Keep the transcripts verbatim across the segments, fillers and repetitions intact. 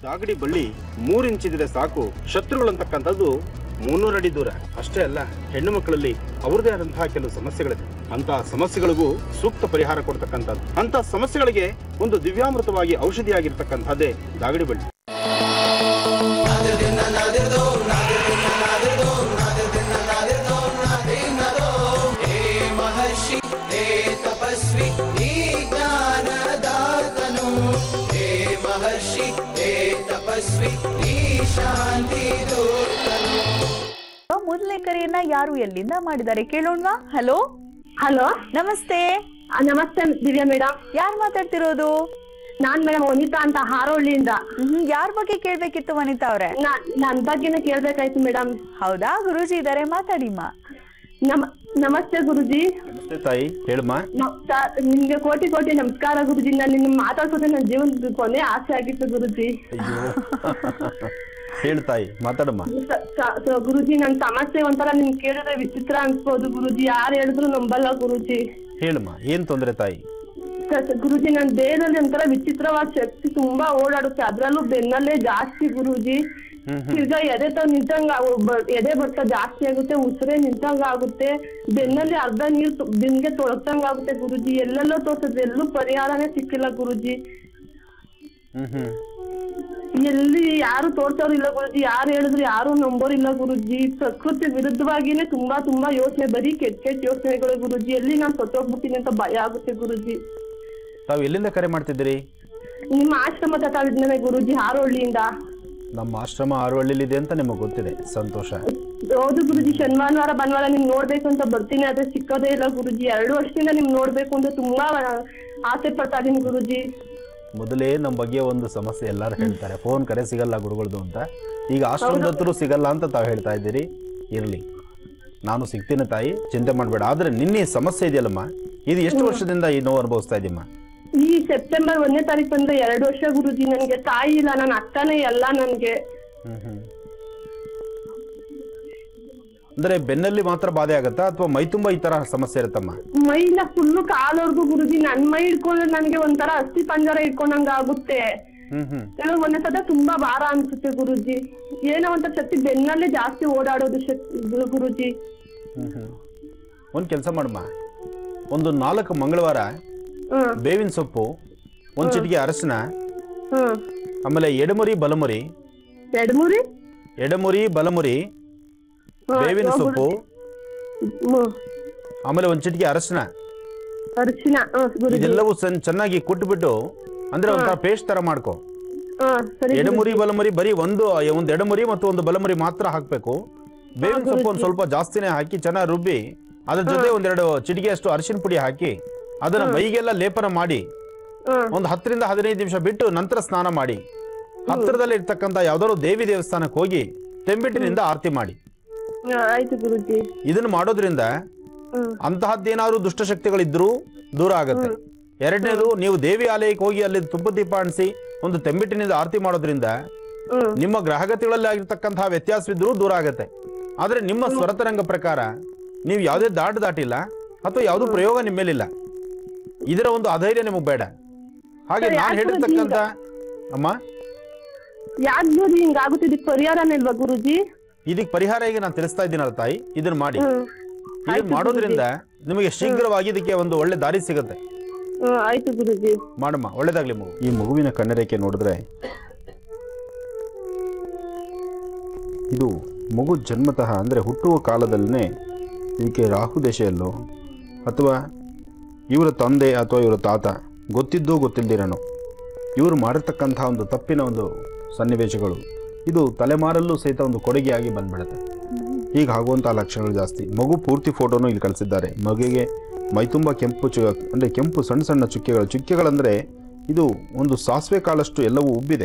ದಾಗಡಿ ಬಳ್ಳಿ ಮೂರು ಇಂಚಿದ್ರೆ ಸಾಕು, ಶತ್ರುಗಳಂತಕ್ಕಂಥದ್ದು ಮುನ್ನೂರು ಅಡಿ ದೂರ. ಅಷ್ಟೇ ಅಲ್ಲ, ಹೆಣ್ಣು ಮಕ್ಕಳಲ್ಲಿ ಅವ್ರದೇ ಆದಂತಹ ಕೆಲವು ಸಮಸ್ಯೆಗಳಿದೆ. ಅಂತಹ ಸಮಸ್ಯೆಗಳಿಗೂ ಸೂಕ್ತ ಪರಿಹಾರ ಕೊಡ್ತಕ್ಕಂಥದ್ದು. ಅಂತ ಸಮಸ್ಯೆಗಳಿಗೆ ಒಂದು ದಿವ್ಯಾಮೃತವಾಗಿ ಔಷಧಿಯಾಗಿರ್ತಕ್ಕಂಥದ್ದೇ ದಾಗಡಿ ಬಳ್ಳಿ. ಮೊದಲನೇ ಕರೆಯನ್ನ ಯಾರು ಎಲ್ಲಿಂದ ಮಾಡಿದ್ದಾರೆ ಕೇಳೋಣವಾ? ಹಲೋ ಹಲೋ, ನಮಸ್ತೆ. ನಮಸ್ತೆ ದಿವ್ಯಾ ಮೇಡಮ್. ಯಾರು ಮಾತಾಡ್ತಿರೋದು? ನಾನ್ ಮೇಡಮ್ ವನಿತಾ ಅಂತ ಹಾರೋಳ್ಳಿಯಿಂದ. ಹ್ಮ್ ಯಾರ ಬಗ್ಗೆ ಕೇಳ್ಬೇಕಿತ್ತು ವನಿತಾ ಅವ್ರೆ? ನನ್ ಬಗ್ಗೆನೇ ಕೇಳ್ಬೇಕಾಯ್ತು ಮೇಡಮ್. ಹೌದಾ? ಗುರೂಜಿ ಇದಾರೆ, ಮಾತಾಡಿಮ್ಮ. ನಮ ನಮಸ್ತೆ ಗುರುಜಿ. ನಮಸ್ತೆ ತಾಯಿ, ಹೇಳಮ್ಮ. ನಿಮ್ಗೆ ಕೋಟಿ ಕೋಟಿ ನಮಸ್ಕಾರ ಗುರುಜಿ. ನಾನು ನಿಮ್ ಮಾತಾಡ್ಸೋದೇ ನನ್ನ ಜೀವನದ ಕೊನೆ ಆಸೆ ಆಗಿತ್ತು ಗುರುಜಿ. ಹೇಳ್ತಾಯಿ, ಮಾತಾಡಮ್ಮ. ಗುರುಜಿ, ನನ್ ಸಮಸ್ಯೆ ಒಂಥರ ನಿಮ್ ಕೇಳಿದ್ರೆ ವಿಚಿತ್ರ ಅನ್ಸ್ಬೋದು ಗುರುಜಿ. ಯಾರು ಹೇಳಿದ್ರು ನಂಬಲ್ಲ ಗುರುಜಿ. ಹೇಳಮ್ಮ, ಏನ್ ತೊಂದ್ರೆ ತಾಯಿ? ಗುರುಜಿ, ನನ್ ದೇಹದಲ್ಲಿ ಒಂಥರ ವಿಚಿತ್ರವಾದ ಶಕ್ತಿ ತುಂಬಾ ಓಡಾಡುತ್ತೆ, ಅದ್ರಲ್ಲೂ ಬೆನ್ನಲ್ಲೇ ಜಾಸ್ತಿ ಗುರುಜಿ. ತಿರ್ಗಾ ಎದೆ ತಾವ್ ನಿಂತಂಗ ಎದೆ ಬಡ್ತ ಜಾಸ್ತಿ ಆಗುತ್ತೆ, ಉಸಿರೇ ನಿಂತಂಗ ಆಗುತ್ತೆ, ಬೆನ್ನಲ್ಲಿ ಅರ್ಧ ನೀರು ಬೆನ್ಗೆ ತೊಳತಂಗ ಆಗುತ್ತೆ ಗುರುಜಿ. ಎಲ್ಲೆಲ್ಲೋ ತೋರ್ಸಿದ್ರೆ ಎಲ್ಲೂ ಪರಿಹಾರನೇ ಸಿಕ್ಕಿಲ್ಲ ಗುರುಜಿ. ಎಲ್ಲಿ ಯಾರು ತೋರ್ಸೋರಿಲ್ಲ ಗುರುಜಿ, ಯಾರು ಹೇಳಿದ್ರು ಯಾರು ನಂಬೋರಿಲ್ಲ ಗುರುಜಿ. ಪ್ರಕೃತಿ ವಿರುದ್ಧವಾಗಿನೇ ತುಂಬಾ ತುಂಬಾ ಯೋಚನೆ, ಬರೀ ಕೆಟ್ಟ ಕೆಟ್ಟ ಯೋಚನೆಗಳು ಗುರುಜಿ. ಎಲ್ಲಿ ನಾನ್ ಸತ್ತೋಗ್ಬಿಡ್ತೀನಿ ಅಂತ ಭಯ ಆಗುತ್ತೆ ಗುರುಜಿ. ತಾವು ಎಲ್ಲಿಂದ ಕರೆ ಮಾಡ್ತಿದ್ದೀರಿ? ನಿಮ್ಮ ಆಶ್ರಮ ತಟಾವಿದ್ಮೇಲೆ ಗುರುಜಿ, ಹಾರೋಳ್ಳಿಯಿಂದ. ನಮ್ಮ ಆಶ್ರಮ ಹಾರೋಳ್ಳಿಲಿದೆ ಅಂತ ನಿಮಗೆ ಗೊತ್ತಿದೆ, ಸಂತೋಷ. ಹೌದು ಗುರುಜಿ, ಶನಿವಾರ ಭಾನುವಾರ ನಿಮ್ ನೋಡ್ಬೇಕು ಅಂತ ಬರ್ತೀನಿ, ಆದ್ರೆ ಸಿಕ್ಕೋದೇ ಇಲ್ಲ ಗುರುಜಿ. ಎರಡು ವರ್ಷದಿಂದ ನಿಮ್ ನೋಡ್ಬೇಕು ಅಂತ ತುಂಬಾ ಆಸೆ ಪಡ್ತಾ ಇದೀನಿ ಗುರುಜಿ. ಮೊದಲೇ ನಮ್ಮ ಬಗ್ಗೆ ಒಂದು ಸಮಸ್ಯೆ ಎಲ್ಲಾರು ಹೇಳ್ತಾರೆ, ಫೋನ್ ಕರೆ ಸಿಗಲ್ಲ ಗುರುಗಳದು ಅಂತ. ಈಗ ಆಶ್ರಮದ ಹತ್ರ ಸಿಗಲ್ಲ ಅಂತ ತಾವು ಹೇಳ್ತಾ ಇದ್ದೀರಿ. ಇರ್ಲಿ, ನಾನು ಸಿಗ್ತೀನಿ ತಾಯಿ, ಚಿಂತೆ ಮಾಡಬೇಡ. ಆದ್ರೆ ನಿನ್ನೆ ಸಮಸ್ಯೆ ಇದೆಯಲ್ಲಮ್ಮ, ಇದು ಎಷ್ಟು ವರ್ಷದಿಂದ ಈ ನೋವು ಅನುಭವಿಸ್ತಾ ಇದೀಮ್ಮ? ಈ ಸೆಪ್ಟೆಂಬರ್ ಒಂದನೇ ತಾರೀಕು ಬಂದ್ರೆ ಎರಡು ವರ್ಷ ಗುರುಜಿ. ನನ್ಗೆ ತಾಯಿ ಇಲ್ಲ, ನನ್ನ ಅಕ್ಕನೇ ಎಲ್ಲ ನನ್ಗೆ. ಹ್ಮ್ ಹ್ಮ್ ಅಂದ್ರೆ ಬೆನ್ನಲ್ಲಿ ಮಾತ್ರ ಬಾಧೆ ಆಗತ್ತಾ ಅಥವಾ ಮೈ ತುಂಬಾ ಈ ತರ ಸಮಸ್ಯೆ ಇರುತ್ತಮ್ಮ? ಮೈನ ಫುಲ್ಲು ಕಾಲವರೆಗೂ ಗುರುಜಿ. ನನ್ ಮೈ ಇಟ್ಕೊಂಡ್ರೆ ನನ್ಗೆ ಒಂಥರ ಅಸ್ಥಿ ಪಂಜರ ಇಟ್ಕೊಂಡಂಗ ಆಗುತ್ತೆ. ಹ್ಮ್ ಹ್ಮ್ ಒಂದೇ ಸದ ತುಂಬಾ ಭಾರ ಅನ್ಸುತ್ತೆ ಗುರುಜಿ. ಏನೋ ಒಂಥರ ಶಕ್ತಿ ಬೆನ್ನಲ್ಲೇ ಜಾಸ್ತಿ ಓಡಾಡೋದು ಶಕ್ತಿ ಗುರುಜಿ. ಹ್ಮ್ ಹ್ಮ್ ಒಂದ್ ಕೆಲಸ ಮಾಡಮ್ಮ, ಒಂದು ನಾಲ್ಕು ಮಂಗಳವಾರ ಬೇವಿನ ಸೊಪ್ಪು, ಒಂದ್ ಚಿಟಿಕೆ ಅರಶಿನ, ಆಮೇಲೆ ಎಡಮುರಿ ಬಲಮುರಿ ಎಡಮುರಿ ಎಡಮುರಿ ಬಲಮುರಿ ಬೇವಿನ ಸೊಪ್ಪು, ಆಮೇಲೆ ಒಂದ್ ಚಿಟಿಕೆ ಅರಶಿನ, ಅರಶಿನ ಇದೆಲ್ಲವೂ ಚೆನ್ನಾಗಿ ಕುಟ್ಬಿಟ್ಟು, ಅಂದ್ರೆ ಒಂಥರ ಪೇಸ್ಟ್ ತರ ಮಾಡ್ಕೊ. ಎಡಮುರಿ ಬಲಮುರಿ ಬರೀ ಒಂದು ಒಂದು ಎಡಮುರಿ ಮತ್ತು ಒಂದು ಬಲಮುರಿ ಮಾತ್ರ ಹಾಕ್ಬೇಕು. ಬೇವಿನ ಸೊಪ್ಪು ಒಂದ್ ಸ್ವಲ್ಪ ಜಾಸ್ತಿನೇ ಹಾಕಿ ಚೆನ್ನಾಗಿ ರುಬ್ಬಿ, ಅದ್ರ ಜೊತೆ ಒಂದೆರಡು ಚಿಟಿಕೆ ಅಷ್ಟು ಅರಿಶಿನ ಪುಡಿ ಹಾಕಿ ಅದನ್ನ ಮೈಗೆಲ್ಲ ಲೇಪನ ಮಾಡಿ ಒಂದು ಹತ್ತರಿಂದ ಹದಿನೈದು ನಿಮಿಷ ಬಿಟ್ಟು ನಂತರ ಸ್ನಾನ ಮಾಡಿ, ಹತ್ತಿರದಲ್ಲಿ ಇರ್ತಕ್ಕಂಥ ಯಾವ್ದಾದ್ರು ದೇವಿ ದೇವಸ್ಥಾನಕ್ಕೆ ಹೋಗಿ ತೆಂಬಿಟ್ಟಿನಿಂದ ಆರತಿ ಮಾಡಿ. ಇದನ್ನ ಮಾಡೋದ್ರಿಂದ ಅಂತಹದ್ದೇನಾದ್ರು ದುಷ್ಟಶಕ್ತಿಗಳಿದ್ರು ದೂರ ಆಗತ್ತೆ. ಎರಡನೇದು, ನೀವು ದೇವಿ ಆಲಯಕ್ಕೆ ಹೋಗಿ ಅಲ್ಲಿ ತುಪ್ಪ ದೀಪ ಅಣಿಸಿ ಒಂದು ತೆಂಬಿಟ್ಟಿನಿಂದ ಆರತಿ ಮಾಡೋದ್ರಿಂದ ನಿಮ್ಮ ಗ್ರಹಗತಿಗಳಲ್ಲಿ ಆಗಿರ್ತಕ್ಕಂತಹ ವ್ಯತ್ಯಾಸವಿದ್ರೂ ದೂರ ಆಗತ್ತೆ. ಆದ್ರೆ ನಿಮ್ಮ ಸ್ವರತರಂಗ ಪ್ರಕಾರ ನೀವು ಯಾವುದೇ ದಾಟ ದಾಟಿಲ್ಲ ಅಥವಾ ಯಾವುದೂ ಪ್ರಯೋಗ ನಿಮ್ಮ ಮೇಲಿಲ್ಲ. ಇದರ ಒಂದು ಅಧೈರ್ಯ ನಿಮಗೆ ಬೇಡ. ಹಾಗೆ ನಾನು ಹೇಳಿರ್ತಕ್ಕಂಥ ಅಮ್ಮ, ಗುರುಜಿ ಇದಕ್ಕೆ ಪರಿಹಾರ ಈಗ ನಾನು ತಿಳಿಸ್ತಾ ಇದ್ದೀನಲ್ಲ ತಾಯಿ, ಇದನ್ನ ಮಾಡಿ. ಇದನ್ನ ಮಾಡೋದ್ರಿಂದ ನಿಮಗೆ ಶೀಘ್ರವಾಗಿ ಇದಕ್ಕೆ ಒಂದು ಒಳ್ಳೆ ದಾರಿ ಸಿಗುತ್ತೆ. ಆಯ್ತು ಗುರುಜಿ, ಮಾಡಮ್ಮ, ಒಳ್ಳೇದಾಗ್ಲಿ ಮಗು. ಈ ಮಗುವಿನ ಕಣ್ಣರೇಖೆ ನೋಡಿದ್ರೆ ಇದು ಮಗು ಜನ್ಮತಃ ಅಂದರೆ ಹುಟ್ಟುವ ಕಾಲದಲ್ಲೇ ಇದಕ್ಕೆ ರಾಹು ದಶೆಯಲ್ಲೋ ಅಥವಾ ಇವರ ತಂದೆ ಅಥವಾ ಇವರ ತಾತ ಗೊತ್ತಿದ್ದೋ ಗೊತ್ತಿಲ್ಲದಿರೋನು ಇವರು ಮಾಡಿರ್ತಕ್ಕಂತಹ ಒಂದು ತಪ್ಪಿನ ಒಂದು ಸನ್ನಿವೇಶಗಳು ಇದು ತಲೆಮಾರಲ್ಲೂ ಸಹಿತ ಒಂದು ಕೊಡುಗೆಯಾಗಿ ಬಂದ್ಬಿಡುತ್ತೆ. ಈಗ ಆಗುವಂತಹ ಲಕ್ಷಣಗಳು ಜಾಸ್ತಿ. ಮಗು ಪೂರ್ತಿ ಫೋಟೋನು ಇಲ್ಲಿ ಕಳಿಸಿದ್ದಾರೆ. ಮಗುವಿಗೆ ಮೈತುಂಬ ಕೆಂಪು ಚು ಅಂದರೆ ಕೆಂಪು ಸಣ್ಣ ಸಣ್ಣ ಚುಕ್ಕೆಗಳು ಚುಕ್ಕೆಗಳಂದರೆ ಇದು ಒಂದು ಸಾಸಿವೆ ಕಾಲಷ್ಟು ಎಲ್ಲವೂ ಉಬ್ಬಿದೆ.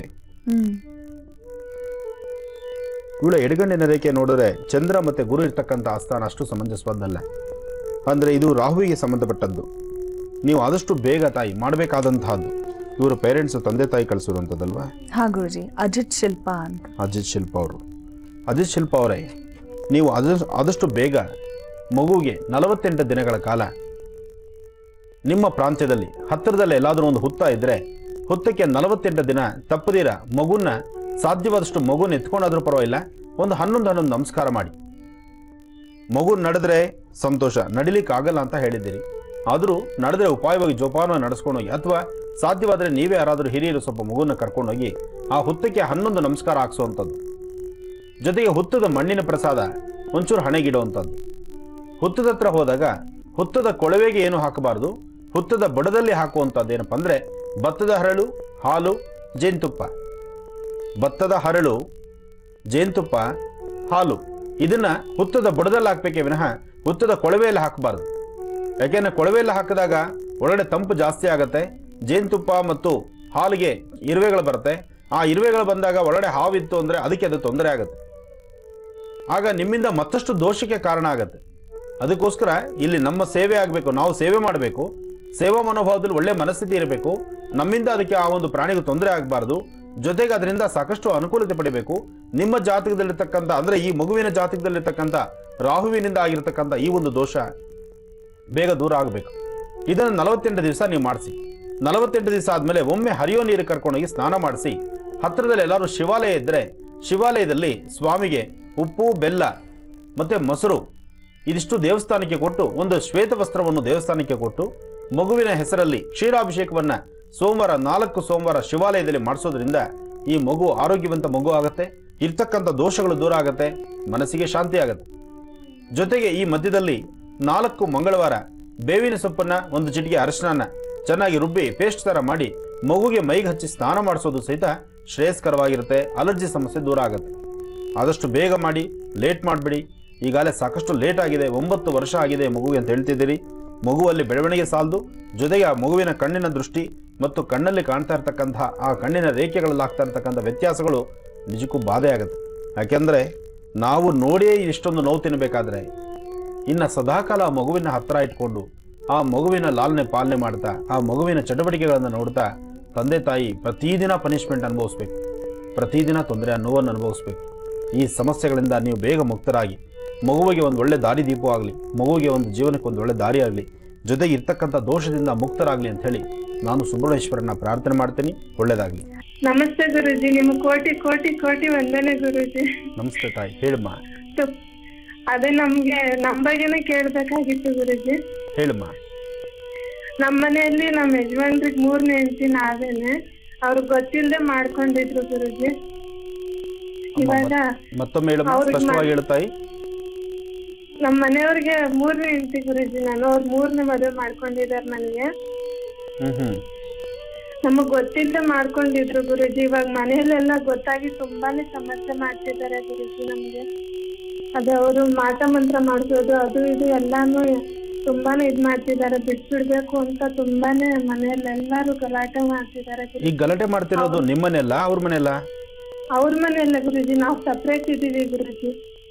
ಇವಳ ಎಡಗಣ್ಣಿನ ರೇಖೆ ನೋಡಿದ್ರೆ ಚಂದ್ರ ಮತ್ತು ಗುರು ಇರ್ತಕ್ಕಂಥ ಆಸ್ಥಾನ ಅಷ್ಟು ಸಮಂಜಸವಾದಲ್ಲ. ಅಂದರೆ ಇದು ರಾಹುವಿಗೆ ಸಂಬಂಧಪಟ್ಟದ್ದು. ನೀವು ಆದಷ್ಟು ಬೇಗ ತಾಯಿ ಮಾಡಬೇಕಾದಂತಹದ್ದು. ಇವರು ಪೇರೆಂಟ್ಸ್ ತಂದೆ ತಾಯಿ ಕಳಿಸಿರುವಂಥದ್ದಲ್ವಾ? ಹಾ ಗುರುಜಿ, ಅಜಿತ್ ಶಿಲ್ಪ ಅಂತ. ಅಜಿತ್ ಶಿಲ್ಪ ಅವರು ಅಜಿತ್ ಶಿಲ್ಪ ಅವರೇ ನೀವು ಆದಷ್ಟು ಆದಷ್ಟು ಬೇಗ ಮಗುವಿಗೆ ನಲವತ್ತೆಂಟು ದಿನಗಳ ಕಾಲ ನಿಮ್ಮ ಪ್ರಾಂತ್ಯದಲ್ಲಿ ಹತ್ತಿರದಲ್ಲಿ ಎಲ್ಲಾದರೂ ಒಂದು ಹುತ್ತ ಇದ್ದರೆ ಹೊತ್ತಕ್ಕೆ ನಲವತ್ತೆಂಟು ದಿನ ತಪ್ಪದಿರ ಮಗುನ ಸಾಧ್ಯವಾದಷ್ಟು ಮಗುನ ಎತ್ಕೊಂಡಾದ್ರೂ ಪರವಾಗಿಲ್ಲ ಒಂದು ಹನ್ನೊಂದು ಹನ್ನೊಂದು ನಮಸ್ಕಾರ ಮಾಡಿ. ಮಗು ನಡೆದ್ರೆ ಸಂತೋಷ, ನಡಿಲಿಕ್ಕೆ ಆಗಲ್ಲ ಅಂತ ಹೇಳಿದ್ದೀರಿ, ಆದರೂ ನಡೆದ್ರೆ ಉಪಾಯವಾಗಿ ಜೋಪಾನ ನಡೆಸ್ಕೊಂಡೋಗಿ ಅಥವಾ ಸಾಧ್ಯವಾದರೆ ನೀವೇ ಯಾರಾದರೂ ಹಿರಿಯರು ಸ್ವಲ್ಪ ಮಗುನ ಕರ್ಕೊಂಡೋಗಿ ಆ ಹುತ್ತಕ್ಕೆ ಹನ್ನೊಂದು ನಮಸ್ಕಾರ ಹಾಕ್ಸುವಂಥದ್ದು. ಜೊತೆಗೆ ಹುತ್ತದ ಮಣ್ಣಿನ ಪ್ರಸಾದ ಒಂಚೂರು ಹಣೆಗಿಡುವಂಥದ್ದು. ಹುತ್ತದ ಹತ್ರ ಹೋದಾಗ ಹುತ್ತದ ಕೊಳವೆಗೆ ಏನು ಹಾಕಬಾರ್ದು, ಹುತ್ತದ ಬುಡದಲ್ಲಿ ಹಾಕುವಂಥದ್ದು ಏನಪ್ಪ ಅಂದರೆ ಭತ್ತದ ಹರಳು, ಹಾಲು, ಜೇನುತುಪ್ಪ. ಭತ್ತದ ಹರಳು, ಜೇನುತುಪ್ಪ, ಹಾಲು ಇದನ್ನ ಹುತ್ತದ ಬುಡದಲ್ಲಿ ಹಾಕಬೇಕೇ ವಿನಃ ಹುತ್ತದ ಕೊಳವೆಯಲ್ಲಿ ಹಾಕಬಾರ್ದು. ಯಾಕೆಂದರೆ ಕೊಳವೆಯಲ್ಲಿ ಹಾಕಿದಾಗ ಒಳಗಡೆ ತಂಪು ಜಾಸ್ತಿ ಆಗುತ್ತೆ, ಜೇನುತುಪ್ಪ ಮತ್ತು ಹಾಲಿಗೆ ಇರುವೆಗಳು ಬರುತ್ತೆ. ಆ ಇರುವೆಗಳು ಬಂದಾಗ ಒಳಗಡೆ ಹಾವಿತ್ತು ಅಂದರೆ ಅದಕ್ಕೆ ಅದು ತೊಂದರೆ ಆಗುತ್ತೆ, ಆಗ ನಿಮ್ಮಿಂದ ಮತ್ತಷ್ಟು ದೋಷಕ್ಕೆ ಕಾರಣ ಆಗುತ್ತೆ. ಅದಕ್ಕೋಸ್ಕರ ಇಲ್ಲಿ ನಮ್ಮ ಸೇವೆ ಆಗಬೇಕು, ನಾವು ಸೇವೆ ಮಾಡಬೇಕು, ಸೇವಾ ಮನೋಭಾವದಲ್ಲಿ ಒಳ್ಳೆ ಮನಸ್ಥಿತಿ ಇರಬೇಕು, ನಮ್ಮಿಂದ ಅದಕ್ಕೆ ಆ ಒಂದು ಪ್ರಾಣಿಗೆ ತೊಂದರೆ ಆಗಬಾರ್ದು, ಜೊತೆಗೆ ಅದರಿಂದ ಸಾಕಷ್ಟು ಅನುಕೂಲತೆ ಪಡಿಬೇಕು. ನಿಮ್ಮ ಜಾತಕದಲ್ಲಿರ್ತಕ್ಕಂಥ ಅಂದರೆ ಈ ಮಗುವಿನ ಜಾತಕದಲ್ಲಿರ್ತಕ್ಕಂಥ ರಾಹುವಿನಿಂದ ಆಗಿರ್ತಕ್ಕಂಥ ಈ ಒಂದು ದೋಷ ಬೇಗ ದೂರ ಆಗಬೇಕು. ಇದನ್ನು ನಲವತ್ತೆಂಟು ದಿವಸ ನೀವು ಮಾಡಿಸಿ. ನಲವತ್ತೆಂಟು ದಿವಸ ಆದಮೇಲೆ ಒಮ್ಮೆ ಹರಿಯೋ ನೀರು ಕರ್ಕೊಂಡೋಗಿ ಸ್ನಾನ ಮಾಡಿಸಿ, ಹತ್ತಿರದಲ್ಲಿ ಎಲ್ಲರೂ ಶಿವಾಲಯ ಇದ್ದರೆ ಶಿವಾಲಯದಲ್ಲಿ ಸ್ವಾಮಿಗೆ ಉಪ್ಪು, ಬೆಲ್ಲ ಮತ್ತು ಮೊಸರು ಇದಿಷ್ಟು ದೇವಸ್ಥಾನಕ್ಕೆ ಕೊಟ್ಟು ಒಂದು ಶ್ವೇತ ವಸ್ತ್ರವನ್ನು ದೇವಸ್ಥಾನಕ್ಕೆ ಕೊಟ್ಟು ಮಗುವಿನ ಹೆಸರಲ್ಲಿ ಕ್ಷೀರಾಭಿಷೇಕವನ್ನು ಸೋಮವಾರ ನಾಲ್ಕು ಸೋಮವಾರ ಶಿವಾಲಯದಲ್ಲಿ ಮಾಡಿಸೋದ್ರಿಂದ ಈ ಮಗು ಆರೋಗ್ಯವಂತ ಮಗು ಆಗುತ್ತೆ, ಇರ್ತಕ್ಕಂಥ ದೋಷಗಳು ದೂರ ಆಗುತ್ತೆ, ಮನಸ್ಸಿಗೆ ಶಾಂತಿ ಆಗುತ್ತೆ. ಜೊತೆಗೆ ಈ ಮಧ್ಯದಲ್ಲಿ ನಾಲ್ಕು ಮಂಗಳವಾರ ಬೇವಿನ ಸೊಪ್ಪನ್ನು ಒಂದು ಚಿಟಿಕೆ ಅರಿಶಿನ ಚೆನ್ನಾಗಿ ರುಬ್ಬಿ ಪೇಸ್ಟ್ ಥರ ಮಾಡಿ ಮಗುಗೆ ಮೈಗೆ ಹಚ್ಚಿ ಸ್ನಾನ ಮಾಡಿಸೋದು ಸಹಿತ ಶ್ರೇಯಸ್ಕರವಾಗಿರುತ್ತೆ. ಅಲರ್ಜಿ ಸಮಸ್ಯೆ ದೂರ ಆಗುತ್ತೆ. ಆದಷ್ಟು ಬೇಗ ಮಾಡಿ, ಲೇಟ್ ಮಾಡಿಬಿಡಿ. ಈಗಾಗಲೇ ಸಾಕಷ್ಟು ಲೇಟ್ ಆಗಿದೆ, ಒಂಬತ್ತು ವರ್ಷ ಆಗಿದೆ ಮಗುಗೆ ಅಂತ ಹೇಳ್ತಿದ್ದೀರಿ. ಮಗುವಲ್ಲಿ ಬೆಳವಣಿಗೆ ಸಾಲದು, ಜೊತೆಗೆ ಆ ಮಗುವಿನ ಕಣ್ಣಿನ ದೃಷ್ಟಿ ಮತ್ತು ಕಣ್ಣಲ್ಲಿ ಕಾಣ್ತಾ ಇರ್ತಕ್ಕಂಥ ಆ ಕಣ್ಣಿನ ರೇಖೆಗಳಲ್ಲಿ ಆಗ್ತಾ ಇರ್ತಕ್ಕಂಥ ವ್ಯತ್ಯಾಸಗಳು ನಿಜಕ್ಕೂ ಬಾಧೆ ಆಗುತ್ತೆ. ಯಾಕೆಂದರೆ ನಾವು ನೋಡಿಯೇ ಇಷ್ಟೊಂದು ನೋವು ತಿನ್ನಬೇಕಾದ್ರೆ ಇನ್ನು ಸದಾಕಾಲ ಆ ಮಗುವಿನ ಹತ್ತಿರ ಇಟ್ಕೊಂಡು ಆ ಮಗುವಿನ ಲಾಲನೆ ಪಾಲನೆ ಮಾಡ್ತಾ ಆ ಮಗುವಿನ ಚಟುವಟಿಕೆಗಳನ್ನು ನೋಡ್ತಾ ತಂದೆ ತಾಯಿ ಪ್ರತಿದಿನ ಪನಿಷ್ಮೆಂಟ್ ಅನುಭವಿಸ್ಬೇಕು, ಪ್ರತಿದಿನ ತೊಂದರೆ ನೋವನ್ನು ಅನುಭವಿಸ್ಬೇಕು. ಈ ಸಮಸ್ಯೆಗಳಿಂದ ನೀವು ಬೇಗ ಮುಕ್ತರಾಗಿ ಮಗುವಿಗೆ ಒಂದು ಒಳ್ಳೆ ದಾರಿ ದೀಪ ಆಗಲಿ, ಮಗುವಿಗೆ ಒಂದು ಜೀವನಕ್ಕೆ ಒಂದು ಒಳ್ಳೆ ದಾರಿ ಆಗಲಿ, ಜೊತೆಗೆ ಇರ್ತಕ್ಕಂಥ ದೋಷದಿಂದ ಮುಕ್ತರಾಗಲಿ ಅಂತ ಹೇಳಿ ನಾನು ಸುಬ್ರಹ್ಮಣ್ಯೇಶ್ವರನ ಪ್ರಾರ್ಥನೆ ಮಾಡ್ತೀನಿ. ಒಳ್ಳೇದಾಗಲಿ. ನಮಸ್ತೆ ಗುರುಜಿ, ನಿಮ್ಮ ಕೋಟಿ ಕೋಟಿ ಕೋಟಿ ವಂದನೆ ಗುರುಜಿ. ನಮಸ್ತೆ ತಾಯಿ, ಹೇಳಮ್ಮ. ಅದೇ ನಮ್ಗೆ ನಮ್ ಬಗ್ಗೆನೇ ಕೇಳ್ಬೇಕಾಗಿತ್ತು ಗುರುಜಿ. ಹೇಳಮ್ಮ. ನಮ್ಮ ಮನೆಯಲ್ಲಿ ನಮ್ಮ ಯಜಮಾನ್ರಿಗೆ ಮೂರನೇ ಹೆಂಡತಿ ನಾವೇನೆ, ಅವ್ರಿಗೆ ಗೊತ್ತಿಲ್ಲದೆ ಮಾಡ್ಕೊಂಡಿದ್ರು ಗುರುಜಿ. ಇವಾಗ ಮತ್ತೊಮ್ಮೆ ಹೇಳಮ್ಮ, ಸ್ಪಷ್ಟವಾಗಿ ಹೇಳ್ತಾಯಿ. ನಮ್ಮ ಮನೆಯವ್ರಿಗೆ ಮೂರನೇ ಹೆಂಡತಿ ಗುರುಜಿ ನಾನು, ಅವ್ರು ಮೂರನೇ ಮದುವೆ ಮಾಡ್ಕೊಂಡಿದಾರೆ ನನಗೆ. ನಮಗ್ ಗೊತ್ತಿಲ್ಲದೆ ಮಾಡ್ಕೊಂಡಿದ್ರು ಗುರುಜಿ. ಇವಾಗ ಮನೆಯಲ್ಲೆಲ್ಲ ಗೊತ್ತಾಗಿ ತುಂಬಾನೇ ಸಮಸ್ಯೆ ಮಾಡ್ತಿದ್ದಾರೆ ಗುರುಜಿ ನಮ್ಗೆ. ಅದೇ ಅವರು ಮಾಟ ಮಂತ್ರ ಮಾಡಿಸೋದು ಅದು ಇದು ಎಲ್ಲಾನು ತುಂಬಾನೇ ಇದ್ ಮಾಡ್ತಿದ್ದಾರೆ, ಬಿಟ್ಬಿಡ್ಬೇಕು ಅಂತ ತುಂಬಾನೇ ಮನೆಯಲ್ಲಿ ಎಲ್ಲಾರು ಗಲಾಟೆ ಮಾಡ್ತಿದ್ದಾರೆ. ಈ ಗಲಾಟೆ ಮಾಡ್ತಿರೋದು ನಿಮ್ಮ ಮನೆಯಲ್ಲ ಅವ್ರ ಮನೆಯಲ್ಲ? ಅವ್ರ ಮನೆಯಲ್ಲ ಗುರುಜಿ, ನಾವು ಸಪ್ರೇಟ್ ಇದೀವಿ ಗುರುಜಿ.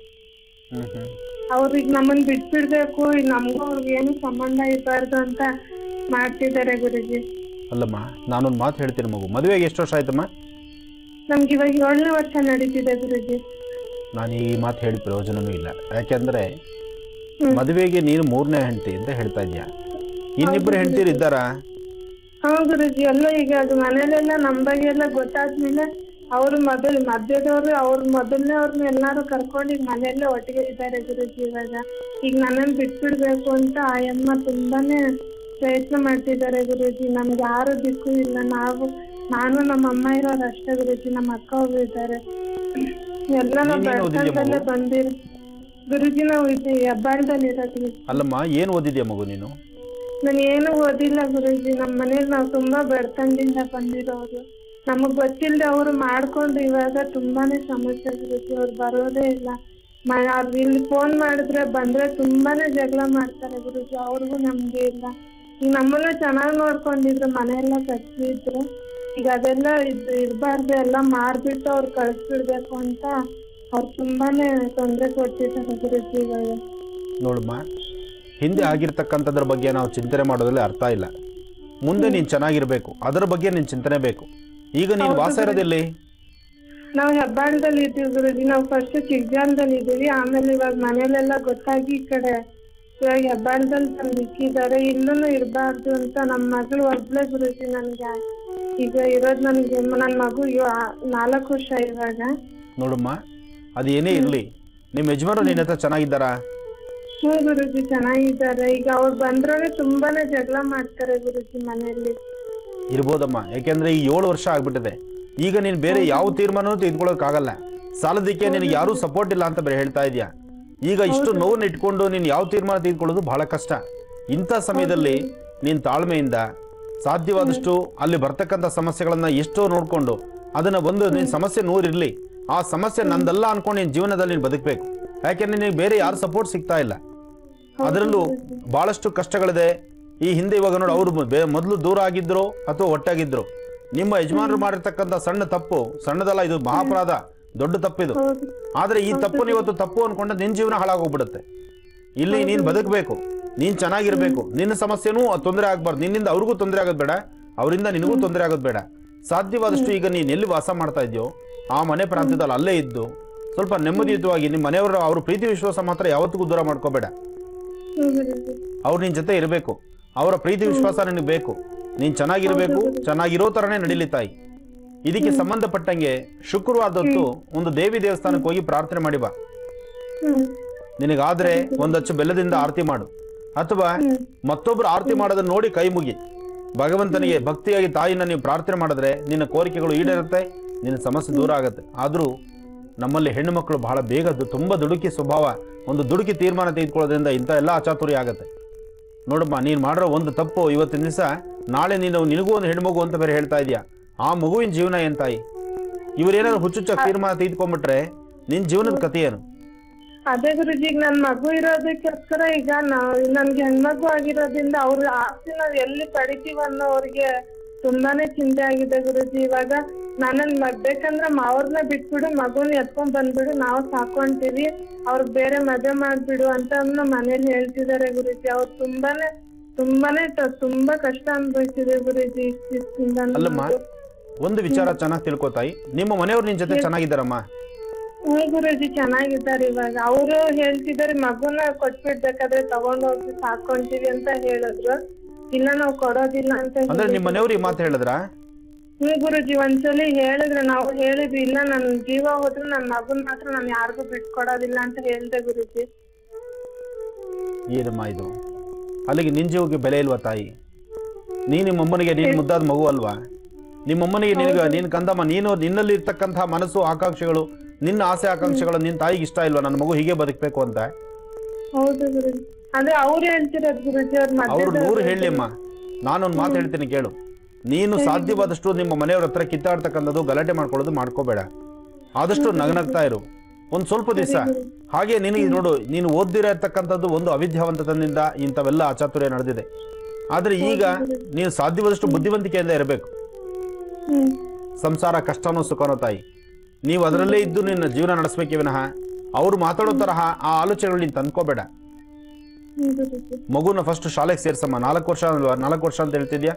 ಅವ್ರಿಗೆ ನಮ್ಮನ್ ಬಿಟ್ಬಿಡ್ಬೇಕು, ನಮ್ಗೂ ಅವ್ರಿಗೆ ಏನು ಸಂಬಂಧ ಇರಬಾರ್ದು ಅಂತ ಮಾಡ್ತಿದ್ದಾರೆ ಗುರುಜಿ. ಅಲ್ಲಮ್ಮ, ನಾನೊಂದು ಮಾತು ಹೇಳ್ತೀನಿ ಮಗು, ಮದುವೆಗೆ ಎಷ್ಟು ವರ್ಷ ಆಯ್ತಮ್ಮ? ನಮ್ಗೆ ಇವಾಗ ಏಳನೇ ವರ್ಷ ನಡೀತಿದೆ ಗುರುಜಿ. ನಾನು ಈ ಮಾತು ಹೇಳಿ ಪ್ರಯೋಜನವೂ ಇಲ್ಲ. ಯಾಕೆಂದ್ರೆ ಮದುವೆಗೆ ನೀನು ಮೂರನೇ ಹೆಂಡತಿ ಅಂತ ಹೇಳ್ತಾ ಇದೀಯ, ಇನ್ನಿಬ್ಬರು ಹೆಂಡತಿರು ಇದ್ದಾರಾ? ಹಾ ಗುರುಜಿ, ಎಲ್ಲ ಈಗ ಅದು ಮನೇಲೆಲ್ಲ ನಮ್ ಬಗ್ಗೆ ಎಲ್ಲ ಗೊತ್ತಾದ್ಮೇಲೆ ಅವ್ರು ಮೊದಲ್ ಮಧ್ಯದವ್ರು ಅವ್ರ ಮೊದಲನೇ ಅವ್ರನ್ನ ಎಲ್ಲಾರು ಕರ್ಕೊಂಡು ಈಗ ಮನೆಯಲ್ಲೇ ಒಟ್ಟಿಗೆ ಇದ್ದಾರೆ ಗುರುಜಿ. ಇವಾಗ ಈಗ ನನ್ನನ್ನು ಬಿಟ್ಬಿಡ್ಬೇಕು ಅಂತ ಆ ಅಮ್ಮ ತುಂಬಾನೇ ಪ್ರಯತ್ನ ಮಾಡ್ತಿದ್ದಾರೆ ಗುರುಜಿ. ನಮ್ಗೆ ಯಾರು ದಿಕ್ಕು ಇಲ್ಲ, ನಾವು ನಾನು ನಮ್ಮ ಅಮ್ಮ ಇರೋರು ಅಷ್ಟೇ ಗುರುಜಿ. ನಮ್ಮ ಅಕ್ಕ ಒಬ್ರು ಇದ್ದಾರೆ. ಎಲ್ಲ ನಾವು ಬಡತನದಲ್ಲೇ ಬಂದಿರ ಗುರುಜಿ. ನಾವು ಇದು ಹೆಬ್ಬಾಳದಲ್ಲಿ ಇರೋದು. ಅಲ್ಲಮ್ಮ, ಏನ್ ಓದಿದ್ಯಾ ಮಗು ನೀನು? ನಾನು ಏನು ಓದಿಲ್ಲ ಗುರುಜಿ. ನಮ್ಮ ಮನೇಲಿ ನಾವು ತುಂಬಾ ಬಡತನದಿಂದ ಬಂದಿರೋರು. ನಮಗ್ ಗೊತ್ತಿಲ್ಲದೆ ಅವ್ರು ಮಾಡ್ಕೊಂಡು ಇವಾಗ ತುಂಬಾನೇ ಸಮಸ್ಯೆ ಗುರುಜಿ. ಅವ್ರು ಬರೋದೇ ಇಲ್ಲ. ಅವ್ರು ಇಲ್ಲಿ ಫೋನ್ ಮಾಡಿದ್ರೆ ಬಂದ್ರೆ ತುಂಬಾನೇ ಜಗಳ ಮಾಡ್ತಾರೆ ಗುರುಜಿ. ಅವ್ರಿಗೂ ನಮ್ಗೆ ಇಲ್ಲ. ಈಗ ನಮ್ಮನ್ನ ಚೆನ್ನಾಗ್ ನೋಡ್ಕೊಂಡಿದ್ರು, ಮನೆಯೆಲ್ಲ ಕಟ್ಸಿದ್ರು. ಈಗ ಅದೆಲ್ಲ ಇದ್ ಇರ್ಬಾರ್ದು, ಎಲ್ಲ ಮಾರ್ಬಿಟ್ಟು ಅವ್ರು ಕಳ್ಸ್ಬಿಡ್ಬೇಕು ಅಂತ ಅವ್ರು ತುಂಬಾನೇ ತೊಂದರೆ ಕೊಡ್ತಿದ್ದಾರೆ ಗುರುಜಿ. ಇವಾಗ ನೋಡಮ್ಮ, ಹಿಂದೆ ಆಗಿರ್ತಕ್ಕಂಥದ್ರ ಬಗ್ಗೆ ನಾವು ಚಿಂತನೆ ಮಾಡೋದ್ರಲ್ಲಿ ಅರ್ಥ ಇಲ್ಲ. ಮುಂದೆ ನೀನ್ ಚೆನ್ನಾಗಿರ್ಬೇಕು, ಅದರ ಬಗ್ಗೆ ನೀನ್ ಚಿಂತನೆ ಬೇಕು. ಈಗ ನೀನು ವಾಸ ಇರೋದಿಲ್ಲಿ? ನಾವು ಹೆಬ್ಬಾಳದಲ್ಲಿ ಇದ್ದೀವಿ ಗುರುಜಿ. ನಾವು ಫಸ್ಟ್ ಚಿಕ್ಕಜಾಲದಲ್ಲಿ ಇದೀವಿ, ಆಮೇಲೆ ಇವಾಗ ಮನೇಲೆಲ್ಲ ಗೊತ್ತಾಗಿ ಈ ಕಡೆ ಇವಾಗ ಹೆಬ್ಬಾಳದಲ್ಲಿ ತಂದು ಇಕ್ಕಿದ್ದಾರೆ. ಇಲ್ಲೂ ಇರಬಾರ್ದು ಅಂತ ನಮ್ಮ ಮಗಳು ಒಬ್ಳೆ ಗುರುಜಿ. ನನ್ಗೆ ಈಗ ಇರೋದ್ ನನ್ಗೆ ನನ್ ಮಗು ಇವ- ನಾಲ್ಕು ವರ್ಷ ಇವಾಗ. ನೋಡಮ್ಮ, ಅದು ಏನೇ ಇರಲಿ, ನಿಮ್ಮ ಯಜಮಾನರು ನಿನ್ನ ಹತ್ರ ಚೆನ್ನಾಗಿದ್ದಾರಾ? ಹ್ಞೂ ಗುರುಜಿ ಚೆನ್ನಾಗಿದ್ದಾರೆ. ಈಗ ಅವ್ರು ಬಂದ್ರೆ ತುಂಬಾನೇ ಜಗಳ ಮಾಡ್ತಾರೆ ಗುರುಜಿ ಮನೆಯಲ್ಲಿ. ಇರ್ಬೋದಮ್ಮ, ಯಾಕೆಂದ್ರೆ ಈ ಏಳು ವರ್ಷ ಆಗ್ಬಿಟ್ಟಿದೆ. ಈಗ ನೀನು ಬೇರೆ ಯಾವ ತೀರ್ಮಾನವೂ ತೆಗೆದುಕೊಳ್ಳೋಕ್ಕಾಗಲ್ಲ. ಸಾಲದಕ್ಕೆ ನಿನಗೆ ಯಾರೂ ಸಪೋರ್ಟ್ ಇಲ್ಲ ಅಂತ ಬೇರೆ ಹೇಳ್ತಾ ಇದೆಯಾ. ಈಗ ಇಷ್ಟು ನೋವನ್ನು ಇಟ್ಕೊಂಡು ನೀನು ಯಾವ ತೀರ್ಮಾನ ತೆಗೆದುಕೊಳ್ಳೋದು ಬಹಳ ಕಷ್ಟ. ಇಂಥ ಸಮಯದಲ್ಲಿ ನೀನು ತಾಳ್ಮೆಯಿಂದ ಸಾಧ್ಯವಾದಷ್ಟು ಅಲ್ಲಿ ಬರ್ತಕ್ಕಂಥ ಸಮಸ್ಯೆಗಳನ್ನ ಎಷ್ಟೋ ನೋಡಿಕೊಂಡು ಅದನ್ನ ಒಂದು ನಿನ್ನ ಸಮಸ್ಯೆ ನೂರಿರಲಿ, ಆ ಸಮಸ್ಯೆ ನಂದಲ್ಲ ಅನ್ಕೊಂಡು ನಿನ್ನ ಜೀವನದಲ್ಲಿ ನೀನು ಬದುಕಬೇಕು. ಯಾಕೆಂದ್ರೆ ನಿನಗೆ ಬೇರೆ ಯಾರು ಸಪೋರ್ಟ್ ಸಿಗ್ತಾ ಇಲ್ಲ. ಅದರಲ್ಲೂ ಬಹಳಷ್ಟು ಕಷ್ಟಗಳಿದೆ. ಈ ಹಿಂದೆ ಇವಾಗ ನೋಡಿ, ಅವರು ಮೊದಲು ದೂರ ಆಗಿದ್ರು ಅಥವಾ ಒಟ್ಟಾಗಿದ್ರು. ನಿಮ್ಮ ಯಜಮಾನರು ಮಾಡಿರ್ತಕ್ಕಂಥ ಸಣ್ಣ ತಪ್ಪು ಸಣ್ಣದಲ್ಲ, ಇದು ಮಹಾಪರಾಧ, ದೊಡ್ಡ ತಪ್ಪಿದು. ಆದ್ರೆ ಈ ತಪ್ಪನ್ನು ಇವತ್ತು ತಪ್ಪು ಅನ್ಕೊಂಡ ನಿನ್ನ ಜೀವನ ಹಾಳಾಗೋಗ್ಬಿಡುತ್ತೆ. ಇಲ್ಲಿ ನೀನು ಬದುಕಬೇಕು, ನೀನು ಚೆನ್ನಾಗಿರ್ಬೇಕು, ನಿನ್ನ ಸಮಸ್ಯೆನೂ ತೊಂದರೆ ಆಗ್ಬಾರ್ದು. ನಿನ್ನಿಂದ ಅವ್ರಿಗೂ ತೊಂದರೆ ಆಗೋದು ಬೇಡ, ಅವರಿಂದ ನಿನಗೂ ತೊಂದರೆ ಆಗೋದು ಬೇಡ. ಸಾಧ್ಯವಾದಷ್ಟು ಈಗ ನೀನು ಎಲ್ಲಿ ವಾಸ ಮಾಡ್ತಾ ಇದೆಯೋ ಆ ಮನೆ ಪ್ರಾಂತ್ಯದಲ್ಲಿ ಅಲ್ಲೇ ಇದ್ದು ಸ್ವಲ್ಪ ನೆಮ್ಮದಿಯುತವಾಗಿ ನಿಮ್ಮ ಮನೆಯವರ ಅವ್ರ ಪ್ರೀತಿ ವಿಶ್ವಾಸ ಮಾತ್ರ ಯಾವತ್ತಿಗೂ ದೂರ ಮಾಡ್ಕೋಬೇಡ. ಅವ್ರು ನಿನ್ನ ಜೊತೆ ಇರಬೇಕು, ಅವರ ಪ್ರೀತಿ ವಿಶ್ವಾಸ ನಿನಗೆ ಬೇಕು. ನೀನು ಚೆನ್ನಾಗಿರ್ಬೇಕು, ಚೆನ್ನಾಗಿರೋ ಥರನೇ ನಡೀಲಿ ತಾಯಿ. ಇದಕ್ಕೆ ಸಂಬಂಧಪಟ್ಟಂಗೆ ಶುಕ್ರವಾರದೊತ್ತು ಒಂದು ದೇವಿ ದೇವಸ್ಥಾನಕ್ಕೆ ಹೋಗಿ ಪ್ರಾರ್ಥನೆ ಮಾಡಿ ಬಾ. ನಿನಗಾದ್ರೆ ಒಂದಚ್ಚು ಬೆಲ್ಲದಿಂದ ಆರತಿ ಮಾಡು, ಅಥವಾ ಮತ್ತೊಬ್ರು ಆರತಿ ಮಾಡೋದನ್ನ ನೋಡಿ ಕೈ ಮುಗಿ ಭಗವಂತನಿಗೆ ಭಕ್ತಿಯಾಗಿ ತಾಯಿನ ನೀವು ಪ್ರಾರ್ಥನೆ ಮಾಡಿದ್ರೆ ನಿನ್ನ ಕೋರಿಕೆಗಳು ಈಡೇರುತ್ತೆ, ನಿನ್ನ ಸಮಸ್ಯೆ ದೂರ ಆಗುತ್ತೆ. ಆದರೂ ನಮ್ಮಲ್ಲಿ ಹೆಣ್ಣು ಮಕ್ಕಳು ಬಹಳ ಬೇಗ ತುಂಬ ದುಡುಕಿ ಸ್ವಭಾವ, ಒಂದು ದುಡುಕಿ ತೀರ್ಮಾನ ತೆಗೆದುಕೊಳ್ಳೋದ್ರಿಂದ ಇಂಥ ಎಲ್ಲ ಅಚಾತುರ್ಯ ಆಗುತ್ತೆ. ನೋಡಮ್ಮ, ನೀನು ಮಾಡಿರೋ ಒಂದು ತಪ್ಪು ಇವತ್ತಿನ ದಿವಸ ನಾಳೆ ನೀನು ನಿನಗೂ ಒಂದು ಹೆಣ್ಮಗು ಅಂತ ಬೇರೆ ಹೇಳ್ತಾ ಇದೆಯಾ. ಆ ಮಗುವಿನ ಜೀವನ ಏನು ತಾಯಿ? ಇವರೇನಾದ್ರು ಹುಚ್ಚುಚ್ಚಾಗಿ ತೀರ್ಮಾನ ತೆಗೆದುಕೊಂಡ್ಬಿಟ್ರೆ ನಿನ್ನ ಜೀವನದ ಕಥೆ ಏನು? ಅದೇ ಗುರುಜಿ, ಈಗ ನನ್ ಮಗು ಇರೋದಕ್ಕೋಸ್ಕರ ಈಗ ನಾವ್ ನನ್ಗೆ ಹೆಣ್ಮಗು ಆಗಿರೋದ್ರಿಂದ ಅವ್ರ ಆಸ್ತಿ ನಾವ್ ಎಲ್ಲಿ ಪಡಿತೀವ ಅನ್ನೋ ಅವ್ರಿಗೆ ತುಂಬಾನೇ ಚಿಂತೆ ಆಗಿದೆ ಗುರುಜಿ. ಇವಾಗ ನಾನನ್ ಬೇಕಂದ್ರೆ ಮಾವ್ರನ್ನ ಬಿಟ್ಬಿಡು, ಮಗುನ ಎತ್ಕೊಂಡ್ ಬಂದ್ಬಿಡು, ನಾವು ಸಾಕೊಂತೀವಿ, ಅವ್ರಿಗೆ ಬೇರೆ ಮದುವೆ ಮಾಡ್ಬಿಡು ಅಂತ ಮನೇಲಿ ಹೇಳ್ತಿದ್ದಾರೆ ಗುರುಜಿ. ಅವ್ರು ತುಂಬಾನೇ ತುಂಬಾನೇ ತುಂಬಾ ಕಷ್ಟ ಅನ್ಭವಿಸಿದೆ ಗುರುಜಿ ಇಷ್ಟಿಂದ. ಅಲ್ಲಮ್ಮ, ಒಂದು ವಿಚಾರ ಚೆನ್ನಾಗಿ ತಿಳ್ಕೊತಾಯಿ, ನಿಮ್ಮ ಮನೆಯವ್ರು ನಿನ್ ಜೊತೆ ಚೆನ್ನಾಗಿದ್ದಾರಮ್ಮ? ಹ್ಞೂ ಗುರುಜಿ ಚೆನ್ನಾಗಿದ್ದಾರೆ. ಇವಾಗ ಅವರು ಹೇಳ್ತಿದ್ದಾರೆ ಮಗುನ ಕೊಟ್ಬಿಡ್ಬೇಕಾದ್ರೆ ತಗೊಂಡ್ ಹೋಗಿ ಸಾಕೊಂತೀವಿ ಅಂತ ಹೇಳಿದ್ರು. ಇಲ್ಲ ನಾವ್ ಕೊಡೋದಿಲ್ಲ ಅಂತ. ಅಂದ್ರೆ ನಿಮ್ಮ ಮನೆಯವ್ರು ಈ ಮಾತು ಹೇಳಿದ್ರ? ಹ್ಞೂ ಗುರುಜಿ, ಒಂದ್ಸಲಿ ಹೇಳಿದ್ರು, ನಾವು ಹೇಳಿದ್ವಿ ಇಲ್ಲ ನನ್ ಜೀವ ಹೋದ್ರು ನನ್ ಮಗುನ್ ಮಾತ್ರ ನಾನ್ ಯಾರಿಗೂ ಬಿಟ್ಕೊಡೋದಿಲ್ಲ ಅಂತ ಹೇಳ್ದೆ ಗುರುಜಿ. ಏನಮ್ಮ ಇದು? ಅಲ್ಲಿಗೆ ನಿನ್ ಜೀವಕ್ಕೆ ಬೆಲೆ ಇಲ್ವಾ ತಾಯಿ? ನೀ ನಿಮ್ಮಮ್ಮನಿಗೆ ನೀನ್ ಮುದ್ದಾದ ಮಗು ಅಲ್ವಾ? ನಿಮ್ಮಮ್ಮನಿಗೆ ನಿನಗ ನೀನ್ ಕಂದಮ್ಮ, ನೀನು ನಿನ್ನಲ್ಲಿ ಇರ್ತಕ್ಕಂಥ ಮನಸ್ಸು ಆಕಾಂಕ್ಷೆಗಳು, ನಿನ್ನ ಆಸೆ ಆಕಾಂಕ್ಷೆಗಳು ನಿನ್ ತಾಯಿಗೆ ಇಷ್ಟ ಇಲ್ವಾ ನನ್ನ ಮಗು ಹೀಗೆ ಬದುಕಬೇಕು ಅಂತ? ಹೌದು ಗುರುಜಿ, ಅದೇ ಅವ್ರು ಹೇಳ್ತಿರೋದು ಗುರುಜಿ. ಅವ್ರು ನೂರು ಹೇಳಿ ಅಮ್ಮ, ನಾನೊಂದು ಮಾತು ಹೇಳ್ತೀನಿ ಕೇಳು. ನೀನು ಸಾಧ್ಯವಾದಷ್ಟು ನಿಮ್ಮ ಮನೆಯವ್ರ ಹತ್ರ ಕಿತ್ತಾಡ್ತಕ್ಕಂಥದ್ದು ಗಲಾಟೆ ಮಾಡ್ಕೊಳ್ಳೋದು ಮಾಡ್ಕೋಬೇಡ. ಆದಷ್ಟು ನಗನಗ್ತಾ ಇರು ಒಂದ್ ಸ್ವಲ್ಪ ದಿವಸ. ಹಾಗೆ ನಿನಗೆ ನೋಡು, ನೀನು ಓದ್ದಿರ ಇರ್ತಕ್ಕಂಥದ್ದು ಒಂದು ಅವಿದ್ಯಾವಂತದಿಂದ ಇಂಥವೆಲ್ಲ ಅಚಾತುರ್ಯ ನಡೆದಿದೆ. ಆದ್ರೆ ಈಗ ನೀನು ಸಾಧ್ಯವಾದಷ್ಟು ಬುದ್ಧಿವಂತಿಕೆಯಿಂದ ಇರಬೇಕು. ಸಂಸಾರ ಕಷ್ಟನೋ ಸುಖನೋ ತಾಯಿ, ನೀವು ಅದರಲ್ಲೇ ಇದ್ದು ನಿನ್ನ ಜೀವನ ನಡೆಸಬೇಕೇ ವಿನಃ ಅವ್ರು ಮಾತಾಡೋ ತರಹ ಆ ಆಲೋಚನೆಗಳು ನೀನು ತಂದ್ಕೋಬೇಡ. ಮಗುನ ಫಸ್ಟ್ ಶಾಲೆಗೆ ಸೇರ್ಸಮ್ಮ. ನಾಲ್ಕು ವರ್ಷ ಅಲ್ವಾ? ನಾಲ್ಕು ವರ್ಷ ಅಂತ ಹೇಳ್ತಿದ್ಯಾ?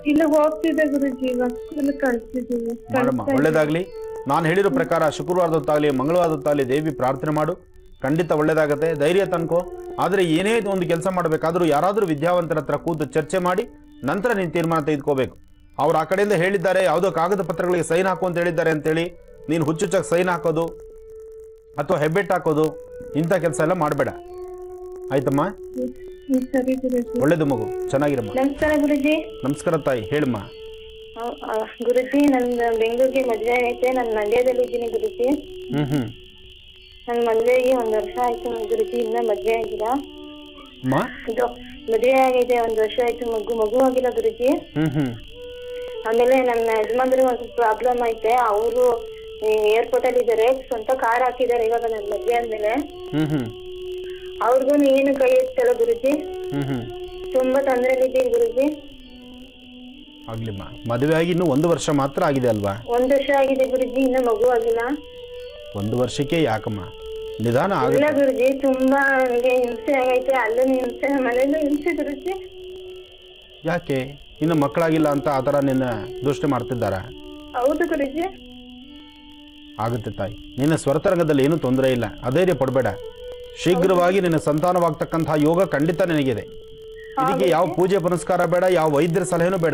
ಮಾಡಮ್ಮ, ಒಳ್ಳೇದಾಗ್ಲಿ. ನಾನು ಹೇಳಿರೋ ಪ್ರಕಾರ ಶುಕ್ರವಾರದೊತ್ತಾಗ್ಲಿ ಮಂಗಳವಾರದೊತ್ತಾಗ್ಲಿ ದೇವಿ ಪ್ರಾರ್ಥನೆ ಮಾಡು, ಖಂಡಿತ ಒಳ್ಳೇದಾಗತ್ತೆ. ಧೈರ್ಯ ತನ್ಕೋ. ಆದ್ರೆ ಏನೇ ಒಂದು ಕೆಲಸ ಮಾಡಬೇಕಾದ್ರೂ ಯಾರಾದ್ರೂ ವಿದ್ಯಾವಂತರ ಹತ್ರ ಕೂತು ಚರ್ಚೆ ಮಾಡಿ ನಂತರ ನೀನು ತೀರ್ಮಾನ ತೆಗೆದುಕೋಬೇಕು. ಅವ್ರು ಆ ಕಡೆಯಿಂದ ಹೇಳಿದ್ದಾರೆ, ಯಾವುದೋ ಕಾಗದ ಪತ್ರಗಳಿಗೆ ಸೈನ್ ಹಾಕು ಅಂತ ಹೇಳಿದ್ದಾರೆ ಅಂತೇಳಿ ನೀನು ಹುಚ್ಚುಚ್ಚಾಗಿ ಸೈನ್ ಹಾಕೋದು ಅಥವಾ ಹೆಬ್ಬೆಟ್ ಹಾಕೋದು ಇಂಥ ಕೆಲಸ ಎಲ್ಲ ಮಾಡಬೇಡ. ಆಯ್ತಮ್ಮ? ಒಳ್ಳೇದು ಮಗು, ಚೆನ್ನಾಗಿರಮ್ಮ. ನಮಸ್ಕಾರ ಗುರುಜಿ. ನಮಸ್ಕಾರ ತಾಯಿ, ಹೇಳಮ್ಮ. ಗುರುಜಿ, ನನ್ ಬೆಂಗಳೂರಿಗೆ ಮದ್ವೆ ಐತೆ, ನಾನು ಮಂಡ್ಯದಲ್ಲಿ ಇದ್ದೀನಿ ಗುರುಜಿ. ಹ್ಮ್ ಹ್ಮ್ ನನ್ ಮದ್ವೆಗೆ ಒಂದ್ ವರ್ಷ ಆಯ್ತು ಗುರುಜಿ, ಇನ್ನ ಮದ್ವೆ ಆಗಿಲ್ಲ. ಇದು ಮದ್ವೆ ಆಗಿದೆ, ಒಂದ್ ವರ್ಷ ಆಯ್ತು, ಮಗು ಮಗು ಆಗಿಲ್ಲ ಗುರುಜಿ. ಹ್ಮ್ ಹ್ಮ್ ಆಮೇಲೆ ನನ್ನ ಯಜಮಾನ್ರಿಗೆ ಒಂದು ಪ್ರಾಬ್ಲಮ್ ಐತೆ. ಅವರು ಏರ್ಪೋರ್ಟ್ ಅಲ್ಲಿ ಇದಾರೆ, ಸ್ವಂತ ಕಾರ್ ಹಾಕಿದಾರೆ ಇವಾಗ ನನ್ ಮದ್ವೆ ಆದ್ಮೇಲೆ. ಹ್ಮ್ ಹ್ಮ್ ಅವ್ರಿಗೂ ಏನು ಕೈ ಇರ್ತಲ್ಲ ಗುರುಜಿ. ಹ್ಮ್ ಹ್ಮ್ ತುಂಬಾ ತೊಂದ್ರೆಲಿದ್ದೀವಿ ಗುರುಜಿ. ಆಗ್ಲಿಮ್ಮ, ಮದುವೆ ಆಗಿ ಇನ್ನು ಒಂದು ವರ್ಷ ಮಾತ್ರ ಆಗಿದೆ ಅಲ್ವಾ? ಒಂದ್ ವರ್ಷ ಆಗಿದೆ ಗುರುಜಿ, ಇನ್ನ ಮಗು ಆಗಿಲ್ಲ. ಒಂದು ವರ್ಷಕ್ಕೆ ಯಾಕಮ್ಮ, ನಿಧಾನ ಇಲ್ಲ ಆಗುತ್ತೆ. ಗುರುಜಿ, ತುಂಬಾ ನನಗೆ ಹಿಂಸೆ ಆಗೈತೆ, ಅಲ್ಲೂ ಹಿಂಸೆ, ಮನೇಲೂ ಹಿಂಸೆ ಗುರುಜಿ. ಯಾಕೆ ಇನ್ನು ಮಕ್ಕಳಾಗಿಲ್ಲ ಅಂತ ಆತರ ನಿನ್ನ ದೃಷ್ಟಿ ಮಾಡ್ತಿದ್ದಾರ? ಹೌದು ಗುರುಜಿ. ಆಗುತ್ತೆ ತಾಯಿ, ನಿನ್ನ ಸ್ವರತರಂಗದಲ್ಲಿ ಏನೂ ತೊಂದರೆ ಇಲ್ಲ, ಅಧೈರ್ಯ ಪಡಬೇಡ. ಶೀಘ್ರವಾಗಿ ನಿನ್ನ ಸಂತಾನವಾಗ್ತಕ್ಕಂತಹ ಯೋಗ ಖಂಡಿತ ನಿನಗಿದೆ. ಇದಕ್ಕೆ ಯಾವ ಪೂಜೆ ಪುನಸ್ಕಾರ ಬೇಡ, ಯಾವ ವೈದ್ಯರ ಸಲಹೆನೂ ಬೇಡ.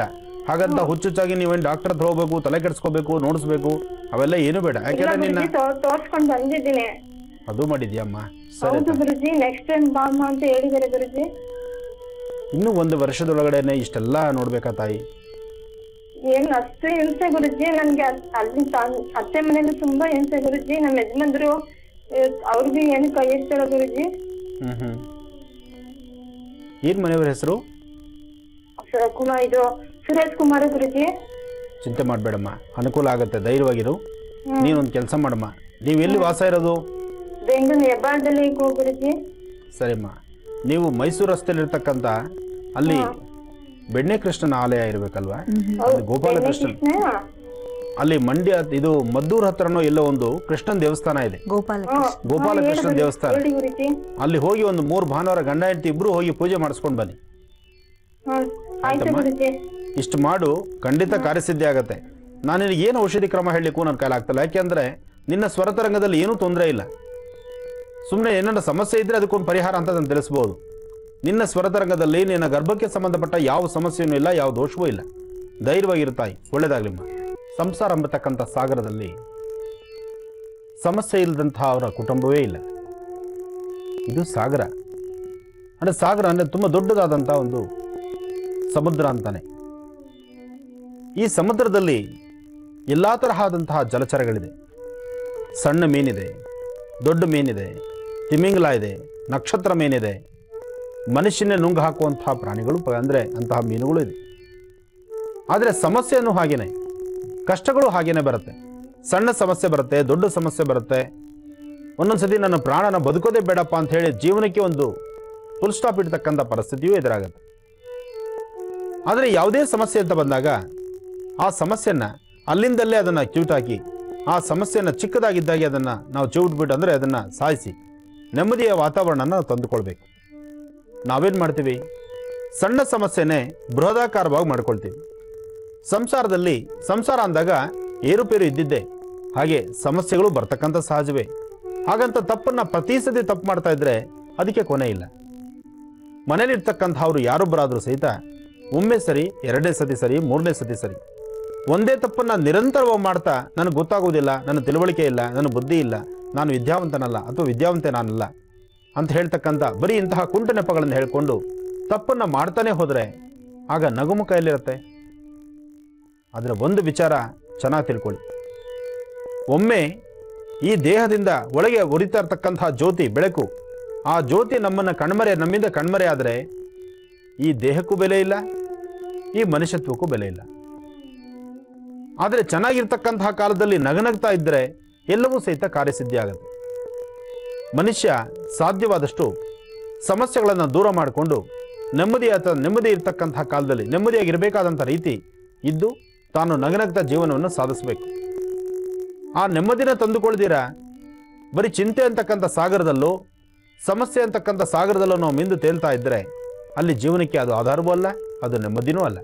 ಹಾಗಂತ ಹುಚ್ಚುಚ್ಚಾಗಿ ನೀವೇನು ಡಾಕ್ಟರ್ ಹತ್ರ ಹೋಗ್ಬೇಕು, ತಲೆ ಕೆಡಿಸ್ಕೋಬೇಕು, ನೋಡಿಸ್ಬೇಕು, ಅವೆಲ್ಲ ಏನು ಬೇಡ. ಯಾಕೆಂದ್ರೆ ನಿನ್ನ ತೋರ್ಸ್ಕೊಂಡ್ ಬಂದಿದ್ದೀನಿ. ಅದು ಮಾಡಿದ್ಯಮ್ಮ. ಸರಿ, ಹೌದು ಗುರುಜಿ, ನೆಕ್ಸ್ಟ್ ಟೈಮ್ ಬಾಮ್ಮ ಅಂತ ಹೇಳಿದ್ದಾರೆ ಗುರುಜಿ. ಇನ್ನು ಒಂದು ವರ್ಷದೊಳಗಡೆನೆ ಇಷ್ಟೆಲ್ಲ ನೋಡ್ಬೇಕಾ ತಾಯಿ? ಏನ್ ಅಷ್ಟೇ ಹಿಂಸೆ ಗುರುಜಿ ನನ್ಗೆ. ಅಲ್ಲಿ ಅತ್ತೆ ಮನೇಲಿ ತುಂಬಾ ಹಿಂಸೆ ಗುರುಜಿ. ನಮ್ಮ ಯಜಮಾನ್ರು ಅವ್ರಿಗೆ ಏನು ಕೈ ಎತ್ತಲ್ಲ ಗುರುಜಿ. ಹ್ಮ್ ಹ್ಮ್ ಏನ್ ಮನೆಯವ್ರ ಹೆಸರು? ಕುಮಾರ್ ಇದು ಸುರೇಶ್ ಕುಮಾರ್ ಗುರುಜಿ. ಚಿಂತೆ ಮಾಡಬೇಡಮ್ಮ, ಅನುಕೂಲ ಆಗುತ್ತೆ, ಧೈರ್ಯವಾಗಿರು. ನೀನೊಂದು ಕೆಲಸ ಮಾಡಮ್ಮ, ನೀವು ಎಲ್ಲಿ ವಾಸ ಇರೋದು? ಬೆಂಗಳೂರು ಹೆಬ್ಬಾಳದಲ್ಲಿ ಗುರುಜಿ. ಸರಿಮ್ಮ, ನೀವು ಮೈಸೂರು ರಸ್ತೆಯಲ್ಲಿರ್ತಕ್ಕಂಥ ಅಲ್ಲಿ ಬೆಣ್ಣೆ ಕೃಷ್ಣನ ಆಲಯ ಇರಬೇಕಲ್ವಾ? ಗೋಪಾಲಕೃಷ್ಣ ಅಲ್ಲಿ ಮಂಡ್ಯ ಇದು ಮದ್ದೂರ್ ಹತ್ರನೋ ಎಲ್ಲೋ ಒಂದು ಕೃಷ್ಣನ್ ದೇವಸ್ಥಾನ ಇದೆ, ಗೋಪಾಲಕೃಷ್ಣ ದೇವಸ್ಥಾನ. ಅಲ್ಲಿ ಹೋಗಿ ಒಂದು ಮೂರು ಭಾನುವಾರ ಗಂಡ ಹೆಂಡತಿ ಇಬ್ರು ಹೋಗಿ ಪೂಜೆ ಮಾಡಿಸ್ಕೊಂಡು ಬನ್ನಿ. ಇಷ್ಟು ಮಾಡು, ಖಂಡಿತ ಕಾರ್ಯಸಿದ್ಧಿ ಆಗತ್ತೆ. ನಾನು ನಿನಗೆ ಏನು ಔಷಧಿ ಕ್ರಮ ಹೇಳಲಿಕ್ಕೂ ನನ್ನ ಕೈಲಿ ಆಗ್ತಲ್ಲ. ಯಾಕೆಂದ್ರೆ ನಿನ್ನ ಸ್ವರತರಂಗದಲ್ಲಿ ಏನೂ ತೊಂದರೆ ಇಲ್ಲ. ಸುಮ್ಮನೆ ಏನಾರ ಸಮಸ್ಯೆ ಇದ್ರೆ ಅದಕ್ಕೊಂದು ಪರಿಹಾರ ಅಂತ ನಾನು ತಿಳಿಸ್ಬೋದು. ನಿನ್ನ ಸ್ವರತರಂಗದಲ್ಲಿ ನಿನ್ನ ಗರ್ಭಕ್ಕೆ ಸಂಬಂಧಪಟ್ಟ ಯಾವ ಸಮಸ್ಯೆಯೂ ಇಲ್ಲ, ಯಾವ ದೋಷವೂ ಇಲ್ಲ. ಧೈರ್ಯವಾಗಿರ್ತಾಯಿ, ಒಳ್ಳೇದಾಗ್ಲಿಮ್ಮ. ಸಂಸಾರ ಎಂಬತಕ್ಕಂಥ ಸಾಗರದಲ್ಲಿ ಸಮಸ್ಯೆ ಇಲ್ಲದಂತಹ ಅವರ ಕುಟುಂಬವೇ ಇಲ್ಲ. ಇದು ಸಾಗರ ಅಂದರೆ ಸಾಗರ ಅಂದರೆ ತುಂಬ ದೊಡ್ಡದಾದಂಥ ಒಂದು ಸಮುದ್ರ ಅಂತಾನೆ. ಈ ಸಮುದ್ರದಲ್ಲಿ ಎಲ್ಲ ತರಹದಂತಹ ಜಲಚರಗಳಿದೆ. ಸಣ್ಣ ಮೀನಿದೆ, ದೊಡ್ಡ ಮೀನಿದೆ, ತಿಮಿಂಗಲ ಇದೆ, ನಕ್ಷತ್ರ ಮೀನಿದೆ, ಮನುಷ್ಯನೇ ನುಂಗು ಹಾಕುವಂತಹ ಪ್ರಾಣಿಗಳು ಅಂದರೆ ಅಂತಹ ಮೀನುಗಳು ಇದೆ. ಆದರೆ ಸಮಸ್ಯೆನೂ ಹಾಗೇನೆ, ಕಷ್ಟಗಳು ಹಾಗೇನೆ ಬರುತ್ತೆ. ಸಣ್ಣ ಸಮಸ್ಯೆ ಬರುತ್ತೆ, ದೊಡ್ಡ ಸಮಸ್ಯೆ ಬರುತ್ತೆ. ಒಂದೊಂದ್ಸತಿ ನನ್ನ ಪ್ರಾಣನ ಬದುಕೋದೇ ಬೇಡಪ್ಪ ಅಂತ ಹೇಳಿ ಜೀವನಕ್ಕೆ ಒಂದು ಫುಲ್ ಸ್ಟಾಪ್ ಇಡ್ತಕ್ಕಂಥ ಪರಿಸ್ಥಿತಿಯೂ ಎದುರಾಗುತ್ತೆ. ಆದರೆ ಯಾವುದೇ ಸಮಸ್ಯೆ ಅಂತ ಬಂದಾಗ ಆ ಸಮಸ್ಯೆನ ಅಲ್ಲಿಂದಲ್ಲೇ ಅದನ್ನು ಚ್ಯೂಟಾಕಿ, ಆ ಸಮಸ್ಯೆನ ಚಿಕ್ಕದಾಗಿದ್ದಾಗೆ ಅದನ್ನು ನಾವು ಚಿವುಟ್ಬಿಟ್ಟು ಅಂದರೆ ಅದನ್ನು ಸಾಯಿಸಿ ನೆಮ್ಮದಿಯ ವಾತಾವರಣನ ನಾವು ತಂದುಕೊಳ್ಬೇಕು. ನಾವೇನು ಮಾಡ್ತೀವಿ, ಸಣ್ಣ ಸಮಸ್ಯೆನೇ ಬೃಹದಾಕಾರವಾಗಿ ಮಾಡ್ಕೊಳ್ತೀವಿ. ಸಂಸಾರದಲ್ಲಿ ಸಂಸಾರ ಅಂದಾಗ ಏರುಪೇರು ಇದ್ದಿದ್ದೆ, ಹಾಗೆ ಸಮಸ್ಯೆಗಳು ಬರ್ತಕ್ಕಂಥ ಸಹಜವೇ. ಹಾಗಂತ ತಪ್ಪನ್ನು ಪ್ರತಿ ಸತಿ ತಪ್ಪು ಮಾಡ್ತಾ ಇದ್ರೆ ಅದಕ್ಕೆ ಕೊನೆ ಇಲ್ಲ. ಮನೇಲಿರ್ತಕ್ಕಂಥವ್ರು ಯಾರೊಬ್ಬರಾದರೂ ಸಹಿತ ಒಮ್ಮೆ ಸರಿ, ಎರಡನೇ ಸತಿ ಸರಿ, ಮೂರನೇ ಸತಿ ಸರಿ ಒಂದೇ ತಪ್ಪನ್ನು ನಿರಂತರವಾಗಿ ಮಾಡ್ತಾ ನನಗೆ ಗೊತ್ತಾಗೋದಿಲ್ಲ, ನನ್ನ ತಿಳುವಳಿಕೆ ಇಲ್ಲ, ನನ್ನ ಬುದ್ಧಿ ಇಲ್ಲ, ನಾನು ವಿದ್ಯಾವಂತನಲ್ಲ ಅಥವಾ ವಿದ್ಯಾವಂತೆ ನಾನಲ್ಲ ಅಂತ ಹೇಳ್ತಕ್ಕಂಥ ಬರೀ ಇಂತಹ ಕುಂಟು ನೆಪಗಳನ್ನು ಹೇಳಿಕೊಂಡು ತಪ್ಪನ್ನು ಮಾಡ್ತಾನೆ ಹೋದರೆ ಆಗ ನಗುಮುಖ ಎಲ್ಲಿರುತ್ತೆ? ಆದರೆ ಒಂದು ವಿಚಾರ ಚೆನ್ನಾಗಿ ತಿಳ್ಕೊಳ್ಳಿ, ಒಮ್ಮೆ ಈ ದೇಹದಿಂದ ಒಳಗೆ ಉರಿತಾ ಇರ್ತಕ್ಕಂತಹ ಜ್ಯೋತಿ ಬೆಳಕು, ಆ ಜ್ಯೋತಿ ನಮ್ಮನ್ನು ಕಣ್ಮರೆ ನಮ್ಮಿಂದ ಕಣ್ಮರೆ ಆದರೆ ಈ ದೇಹಕ್ಕೂ ಬೆಲೆ ಇಲ್ಲ, ಈ ಮನುಷ್ಯತ್ವಕ್ಕೂ ಬೆಲೆ ಇಲ್ಲ. ಆದರೆ ಚೆನ್ನಾಗಿರ್ತಕ್ಕಂತಹ ಕಾಲದಲ್ಲಿ ನಗನಗ್ತಾ ಇದ್ದರೆ ಎಲ್ಲವೂ ಸಹಿತ ಕಾರ್ಯಸಿದ್ಧಿ ಆಗುತ್ತೆ. ಮನುಷ್ಯ ಸಾಧ್ಯವಾದಷ್ಟು ಸಮಸ್ಯೆಗಳನ್ನು ದೂರ ಮಾಡಿಕೊಂಡು ನೆಮ್ಮದಿ ಅಥವಾ ನೆಮ್ಮದಿ ಇರ್ತಕ್ಕಂತಹ ಕಾಲದಲ್ಲಿ ನೆಮ್ಮದಿಯಾಗಿರಬೇಕಾದಂಥ ರೀತಿ ಇದ್ದು ತಾನು ನಗನಗ್ತಾ ಜೀವನವನ್ನು ಸಾಧಿಸಬೇಕು. ಆ ನೆಮ್ಮದಿನ ತಂದುಕೊಳ್ದಿರ ಬರೀ ಚಿಂತೆ ಅಂತಕ್ಕಂಥ ಸಾಗರದಲ್ಲೂ ಸಮಸ್ಯೆ ಅಂತಕ್ಕಂಥ ಸಾಗರದಲ್ಲೂ ನಾವು ಮಿಂದು ತೇಲ್ತಾ ಇದ್ದರೆ ಅಲ್ಲಿ ಜೀವನಕ್ಕೆ ಅದು ಆಧಾರವೂ ಅಲ್ಲ, ಅದು ನೆಮ್ಮದಿನೂ ಅಲ್ಲ.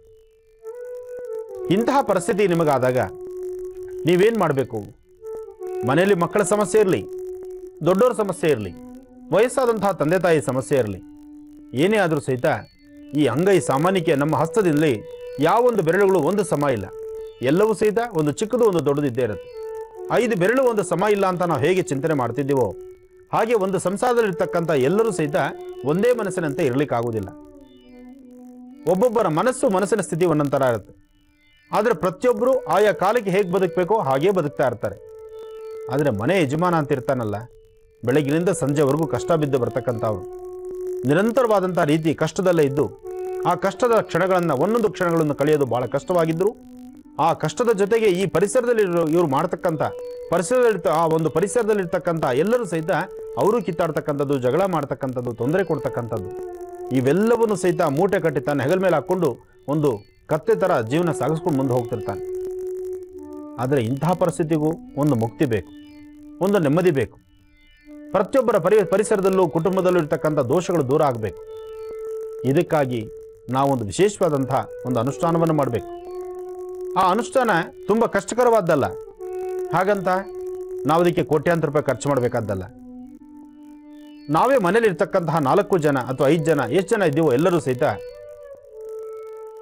ಇಂತಹ ಪರಿಸ್ಥಿತಿ ನಿಮಗಾದಾಗ ನೀವೇನು ಮಾಡಬೇಕು? ಮನೆಯಲ್ಲಿ ಮಕ್ಕಳ ಸಮಸ್ಯೆ ಇರಲಿ, ದೊಡ್ಡವರ ಸಮಸ್ಯೆ ಇರಲಿ, ವಯಸ್ಸಾದಂತಹ ತಂದೆ ತಾಯಿ ಸಮಸ್ಯೆ ಇರಲಿ, ಏನೇ ಆದರೂ ಸಹಿತ ಈ ಅಂಗೈ ಸಾಮಾನ್ಯಕ್ಕೆ ನಮ್ಮ ಹಸ್ತದಲ್ಲಿ ಯಾವೊಂದು ಬೆರಳುಗಳು ಒಂದು ಸಮ ಇಲ್ಲ, ಎಲ್ಲವೂ ಸಹಿತ ಒಂದು ಚಿಕ್ಕದು ಒಂದು ದೊಡ್ಡದು ಇದ್ದೇ ಇರುತ್ತೆ. ಐದು ಬೆರಳು ಒಂದು ಸಮ ಇಲ್ಲ ಅಂತ ನಾವು ಹೇಗೆ ಚಿಂತನೆ ಮಾಡ್ತಿದ್ದೀವೋ ಹಾಗೆ ಒಂದು ಸಂಸಾರದಲ್ಲಿರ್ತಕ್ಕಂಥ ಎಲ್ಲರೂ ಸಹಿತ ಒಂದೇ ಮನಸ್ಸಿನಂತೆ ಇರಲಿಕ್ಕಾಗೋದಿಲ್ಲ. ಒಬ್ಬೊಬ್ಬರ ಮನಸ್ಸು ಮನಸ್ಸಿನ ಸ್ಥಿತಿ ಒಂದೊಂಥರ ಇರುತ್ತೆ. ಆದರೆ ಪ್ರತಿಯೊಬ್ಬರು ಆಯಾ ಕಾಲಕ್ಕೆ ಹೇಗೆ ಬದುಕಬೇಕೋ ಹಾಗೇ ಬದುಕ್ತಾ ಇರ್ತಾರೆ. ಆದರೆ ಮನೆ ಯಜಮಾನ ಅಂತ ಇರ್ತಾನಲ್ಲ, ಬೆಳಗಿನಿಂದ ಸಂಜೆವರೆಗೂ ಕಷ್ಟ ಬಿದ್ದು ಬರ್ತಕ್ಕಂಥವ್ರು ನಿರಂತರವಾದಂಥ ರೀತಿ ಕಷ್ಟದಲ್ಲೇ ಇದ್ದು ಆ ಕಷ್ಟದ ಕ್ಷಣಗಳನ್ನು ಒಂದೊಂದು ಕ್ಷಣಗಳನ್ನು ಕಳೆಯೋದು ಭಾಳ ಕಷ್ಟವಾಗಿದ್ದರು ಆ ಕಷ್ಟದ ಜೊತೆಗೆ ಈ ಪರಿಸರದಲ್ಲಿ ಇವರು ಮಾಡ್ತಕ್ಕಂಥ ಪರಿಸರದಲ್ಲಿ ಆ ಒಂದು ಪರಿಸರದಲ್ಲಿರ್ತಕ್ಕಂಥ ಎಲ್ಲರೂ ಸಹಿತ ಅವರು ಕಿತ್ತಾಡ್ತಕ್ಕಂಥದ್ದು, ಜಗಳ ಮಾಡ್ತಕ್ಕಂಥದ್ದು, ತೊಂದರೆ ಕೊಡ್ತಕ್ಕಂಥದ್ದು ಇವೆಲ್ಲವನ್ನು ಸಹಿತ ಮೂಟೆ ಕಟ್ಟಿ ತನ್ನ ಹೆಗಲ ಮೇಲೆ ಹಾಕ್ಕೊಂಡು ಒಂದು ಕತ್ತೆ ಥರ ಜೀವನ ಸಾಗಿಸ್ಕೊಂಡು ಮುಂದೆ ಹೋಗ್ತಿರ್ತಾನೆ. ಆದರೆ ಇಂತಹ ಪರಿಸ್ಥಿತಿಗೂ ಒಂದು ಮುಕ್ತಿ ಬೇಕು, ಒಂದು ನೆಮ್ಮದಿ ಬೇಕು. ಪ್ರತಿಯೊಬ್ಬರ ಪರಿ ಪರಿಸರದಲ್ಲೂ ಕುಟುಂಬದಲ್ಲೂ ಇರ್ತಕ್ಕಂಥ ದೋಷಗಳು ದೂರ ಆಗಬೇಕು. ಇದಕ್ಕಾಗಿ ನಾವೊಂದು ವಿಶೇಷವಾದಂಥ ಒಂದು ಅನುಷ್ಠಾನವನ್ನು ಮಾಡಬೇಕು. ಆ ಅನುಷ್ಠಾನ ತುಂಬ ಕಷ್ಟಕರವಾದ್ದಲ್ಲ, ಹಾಗಂತ ನಾವು ಅದಕ್ಕೆ ಕೋಟ್ಯಾಂತರ ರೂಪಾಯಿ ಖರ್ಚು ಮಾಡಬೇಕಾದ್ದಲ್ಲ. ನಾವೇ ಮನೇಲಿ ಇರ್ತಕ್ಕಂತಹ ನಾಲ್ಕು ಜನ ಅಥವಾ ಐದು ಜನ ಎಷ್ಟು ಜನ ಇದ್ದೀವೋ ಎಲ್ಲರೂ ಸಹಿತ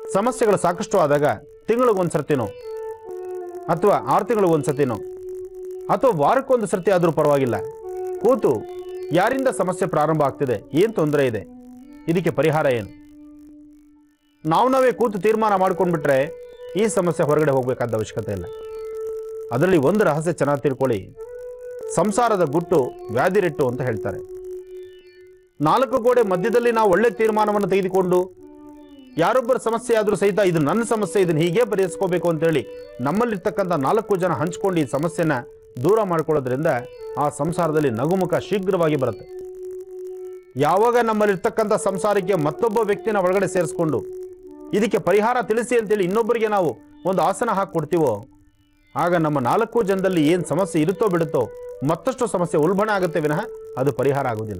ಸಮಸ್ಯೆಗಳು ಸಾಕಷ್ಟು ಆದಾಗ ತಿಂಗಳಿಗೊಂದು ಸರ್ತಿನೋ ಅಥವಾ ಆರು ತಿಂಗಳಿಗೊಂದು ಸರ್ತಿನೋ ಅಥವಾ ವಾರಕ್ಕೊಂದು ಸರ್ತಿ ಆದರೂ ಪರವಾಗಿಲ್ಲ ಕೂತು ಯಾರಿಂದ ಸಮಸ್ಯೆ ಪ್ರಾರಂಭ ಆಗ್ತಿದೆ, ಏನು ತೊಂದರೆ ಇದೆ, ಇದಕ್ಕೆ ಪರಿಹಾರ ಏನು, ನಾವು ನಾವೇ ಕೂತು ತೀರ್ಮಾನ ಮಾಡ್ಕೊಂಡ್ಬಿಟ್ರೆ ಈ ಸಮಸ್ಯೆ ಹೊರಗಡೆ ಹೋಗಬೇಕಾದ ಅವಶ್ಯಕತೆ ಇಲ್ಲ. ಅದರಲ್ಲಿ ಒಂದು ರಹಸ್ಯ ಚೆನ್ನಾಗಿ ತಿಳ್ಕೊಳ್ಳಿ. ಸಂಸಾರದ ಗುಟ್ಟು ವ್ಯಾಧಿರೆಟ್ಟು ಅಂತ ಹೇಳ್ತಾರೆ. ನಾಲ್ಕು ಗೋಡೆ ಮಧ್ಯದಲ್ಲಿ ನಾವು ಒಳ್ಳೆ ತೀರ್ಮಾನವನ್ನು ತೆಗೆದುಕೊಂಡು ಯಾರೊಬ್ಬರ ಸಮಸ್ಯೆ ಆದರೂ ಸಹಿತ ಇದು ನನ್ನ ಸಮಸ್ಯೆ, ಇದನ್ನು ಹೀಗೆ ಪರಿಹರಿಸ್ಕೋಬೇಕು ಅಂತೇಳಿ ನಮ್ಮಲ್ಲಿರ್ತಕ್ಕಂಥ ನಾಲ್ಕು ಜನ ಹಂಚ್ಕೊಂಡು ಈ ಸಮಸ್ಯೆನ ದೂರ ಮಾಡ್ಕೊಳ್ಳೋದ್ರಿಂದ ಆ ಸಂಸಾರದಲ್ಲಿ ನಗುಮುಖ ಶೀಘ್ರವಾಗಿ ಬರುತ್ತೆ. ಯಾವಾಗ ನಮ್ಮಲ್ಲಿರ್ತಕ್ಕಂಥ ಸಂಸಾರಕ್ಕೆ ಮತ್ತೊಬ್ಬ ವ್ಯಕ್ತಿನ ಒಳಗಡೆ ಸೇರಿಸ್ಕೊಂಡು ಇದಕ್ಕೆ ಪರಿಹಾರ ತಿಳಿಸಿ ಅಂತೇಳಿ ಇನ್ನೊಬ್ಬರಿಗೆ ನಾವು ಒಂದು ಆಸನ ಹಾಕಿ ಕೊಡ್ತೀವೋ ಆಗ ನಮ್ಮ ನಾಲ್ಕು ಜನದಲ್ಲಿ ಏನು ಸಮಸ್ಯೆ ಇರುತ್ತೋ ಬಿಡುತ್ತೋ ಮತ್ತಷ್ಟು ಸಮಸ್ಯೆ ಉಲ್ಬಣ ಆಗುತ್ತೆ ವಿನಃ ಅದು ಪರಿಹಾರ ಆಗೋದಿಲ್ಲ.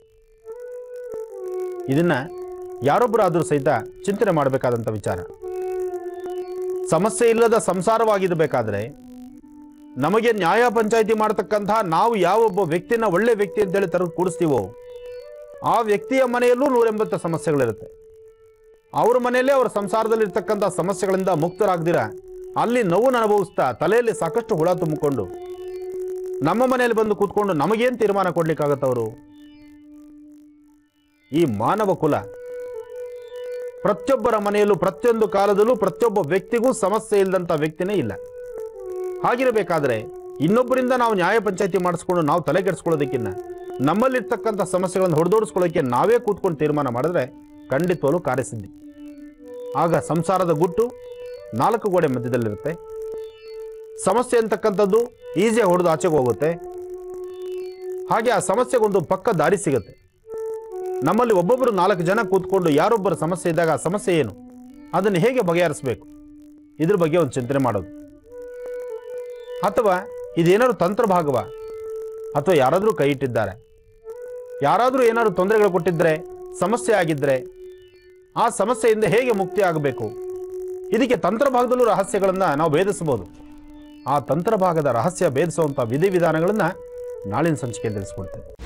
ಇದನ್ನ ಯಾರೊಬ್ಬರಾದರೂ ಸಹಿತ ಚಿಂತನೆ ಮಾಡಬೇಕಾದಂಥ ವಿಚಾರ. ಸಮಸ್ಯೆ ಇಲ್ಲದ ಸಂಸಾರವಾಗಿರಬೇಕಾದ್ರೆ ನಮಗೆ ನ್ಯಾಯ ಪಂಚಾಯಿತಿ ಮಾಡತಕ್ಕಂತಹ ನಾವು ಯಾವೊಬ್ಬ ವ್ಯಕ್ತಿನ ಒಳ್ಳೆ ವ್ಯಕ್ತಿ ಅಂತೇಳಿ ತರದು ಕೂಡಿಸ್ತೀವೋ ಆ ವ್ಯಕ್ತಿಯ ಮನೆಯಲ್ಲೂ ನೂರೆಂಬತ್ತು ಸಮಸ್ಯೆಗಳಿರುತ್ತೆ. ಅವ್ರ ಮನೆಯಲ್ಲೇ ಅವರ ಸಂಸಾರದಲ್ಲಿರ್ತಕ್ಕಂಥ ಸಮಸ್ಯೆಗಳಿಂದ ಮುಕ್ತರಾಗ್ದಿರ ಅಲ್ಲಿ ನೋವು ಅನುಭವಿಸ್ತಾ ತಲೆಯಲ್ಲಿ ಸಾಕಷ್ಟು ಹುಳ ತುಂಬಿಕೊಂಡು ನಮ್ಮ ಮನೆಯಲ್ಲಿ ಬಂದು ಕೂತ್ಕೊಂಡು ನಮಗೇನು ತೀರ್ಮಾನ ಕೊಡ್ಲಿಕ್ಕಾಗತ್ತವರು? ಈ ಮಾನವ ಕುಲ ಪ್ರತಿಯೊಬ್ಬರ ಮನೆಯಲ್ಲೂ ಪ್ರತಿಯೊಂದು ಕಾಲದಲ್ಲೂ ಪ್ರತಿಯೊಬ್ಬ ವ್ಯಕ್ತಿಗೂ ಸಮಸ್ಯೆ ಇಲ್ಲದಂಥ ವ್ಯಕ್ತಿನೇ ಇಲ್ಲ. ಹಾಗಿರಬೇಕಾದ್ರೆ ಇನ್ನೊಬ್ಬರಿಂದ ನಾವು ನ್ಯಾಯ ಪಂಚಾಯಿತಿ ಮಾಡಿಸ್ಕೊಂಡು ನಾವು ತಲೆ ಕೆಡಿಸ್ಕೊಳ್ಳೋದಕ್ಕಿಂತ ನಮ್ಮಲ್ಲಿರ್ತಕ್ಕಂಥ ಸಮಸ್ಯೆಗಳನ್ನು ಹೊಡೆದೋಡಿಸ್ಕೊಳ್ಳೋಕ್ಕೆ ನಾವೇ ಕೂತ್ಕೊಂಡು ತೀರ್ಮಾನ ಮಾಡಿದ್ರೆ ಖಂಡಿತವಾಗ್ಲೂ ಕಾರ್ಯಸಿದ್ಧಿ. ಆಗ ಸಂಸಾರದ ಗುಟ್ಟು ನಾಲ್ಕು ಗೋಡೆ ಮಧ್ಯದಲ್ಲಿರುತ್ತೆ. ಸಮಸ್ಯೆ ಅಂತಕ್ಕಂಥದ್ದು ಈಸಿಯಾಗಿ ಹೊಡೆದು ಆಚೆಗೆ ಹೋಗುತ್ತೆ. ಹಾಗೆ ಆ ಸಮಸ್ಯೆಗೊಂದು ಪಕ್ಕ ದಾರಿ ಸಿಗುತ್ತೆ. ನಮ್ಮಲ್ಲಿ ಒಬ್ಬೊಬ್ಬರು ನಾಲ್ಕು ಜನ ಕೂತ್ಕೊಂಡು ಯಾರೊಬ್ಬರ ಸಮಸ್ಯೆ ಇದ್ದಾಗ ಆ ಸಮಸ್ಯೆ ಏನು, ಅದನ್ನು ಹೇಗೆ ಬಗೆಹರಿಸಬೇಕು, ಇದ್ರ ಬಗ್ಗೆ ಒಂದು ಚಿಂತನೆ ಮಾಡೋದು. ಅಥವಾ ಇದೇನಾದ್ರು ತಂತ್ರ ಭಾಗವ, ಅಥವಾ ಯಾರಾದರೂ ಕೈ ಇಟ್ಟಿದ್ದಾರೆ, ಯಾರಾದರೂ ಏನಾದ್ರು ತೊಂದರೆಗಳು ಕೊಟ್ಟಿದ್ರೆ, ಸಮಸ್ಯೆ ಆಗಿದ್ದರೆ ಆ ಸಮಸ್ಯೆಯಿಂದ ಹೇಗೆ ಮುಕ್ತಿ ಆಗಬೇಕು, ಇದಕ್ಕೆ ತಂತ್ರ ಭಾಗದಲ್ಲೂ ರಹಸ್ಯಗಳನ್ನು ನಾವು ಭೇದಿಸಬಹುದು. ಆ ತಂತ್ರ ಭಾಗದ ರಹಸ್ಯ ಭೇದಿಸುವಂಥ ವಿಧಿವಿಧಾನಗಳನ್ನು ನಾಳಿನ ಸಂಚಿಕೆ ತಿಳಿಸ್ಕೊಡ್ತೇವೆ.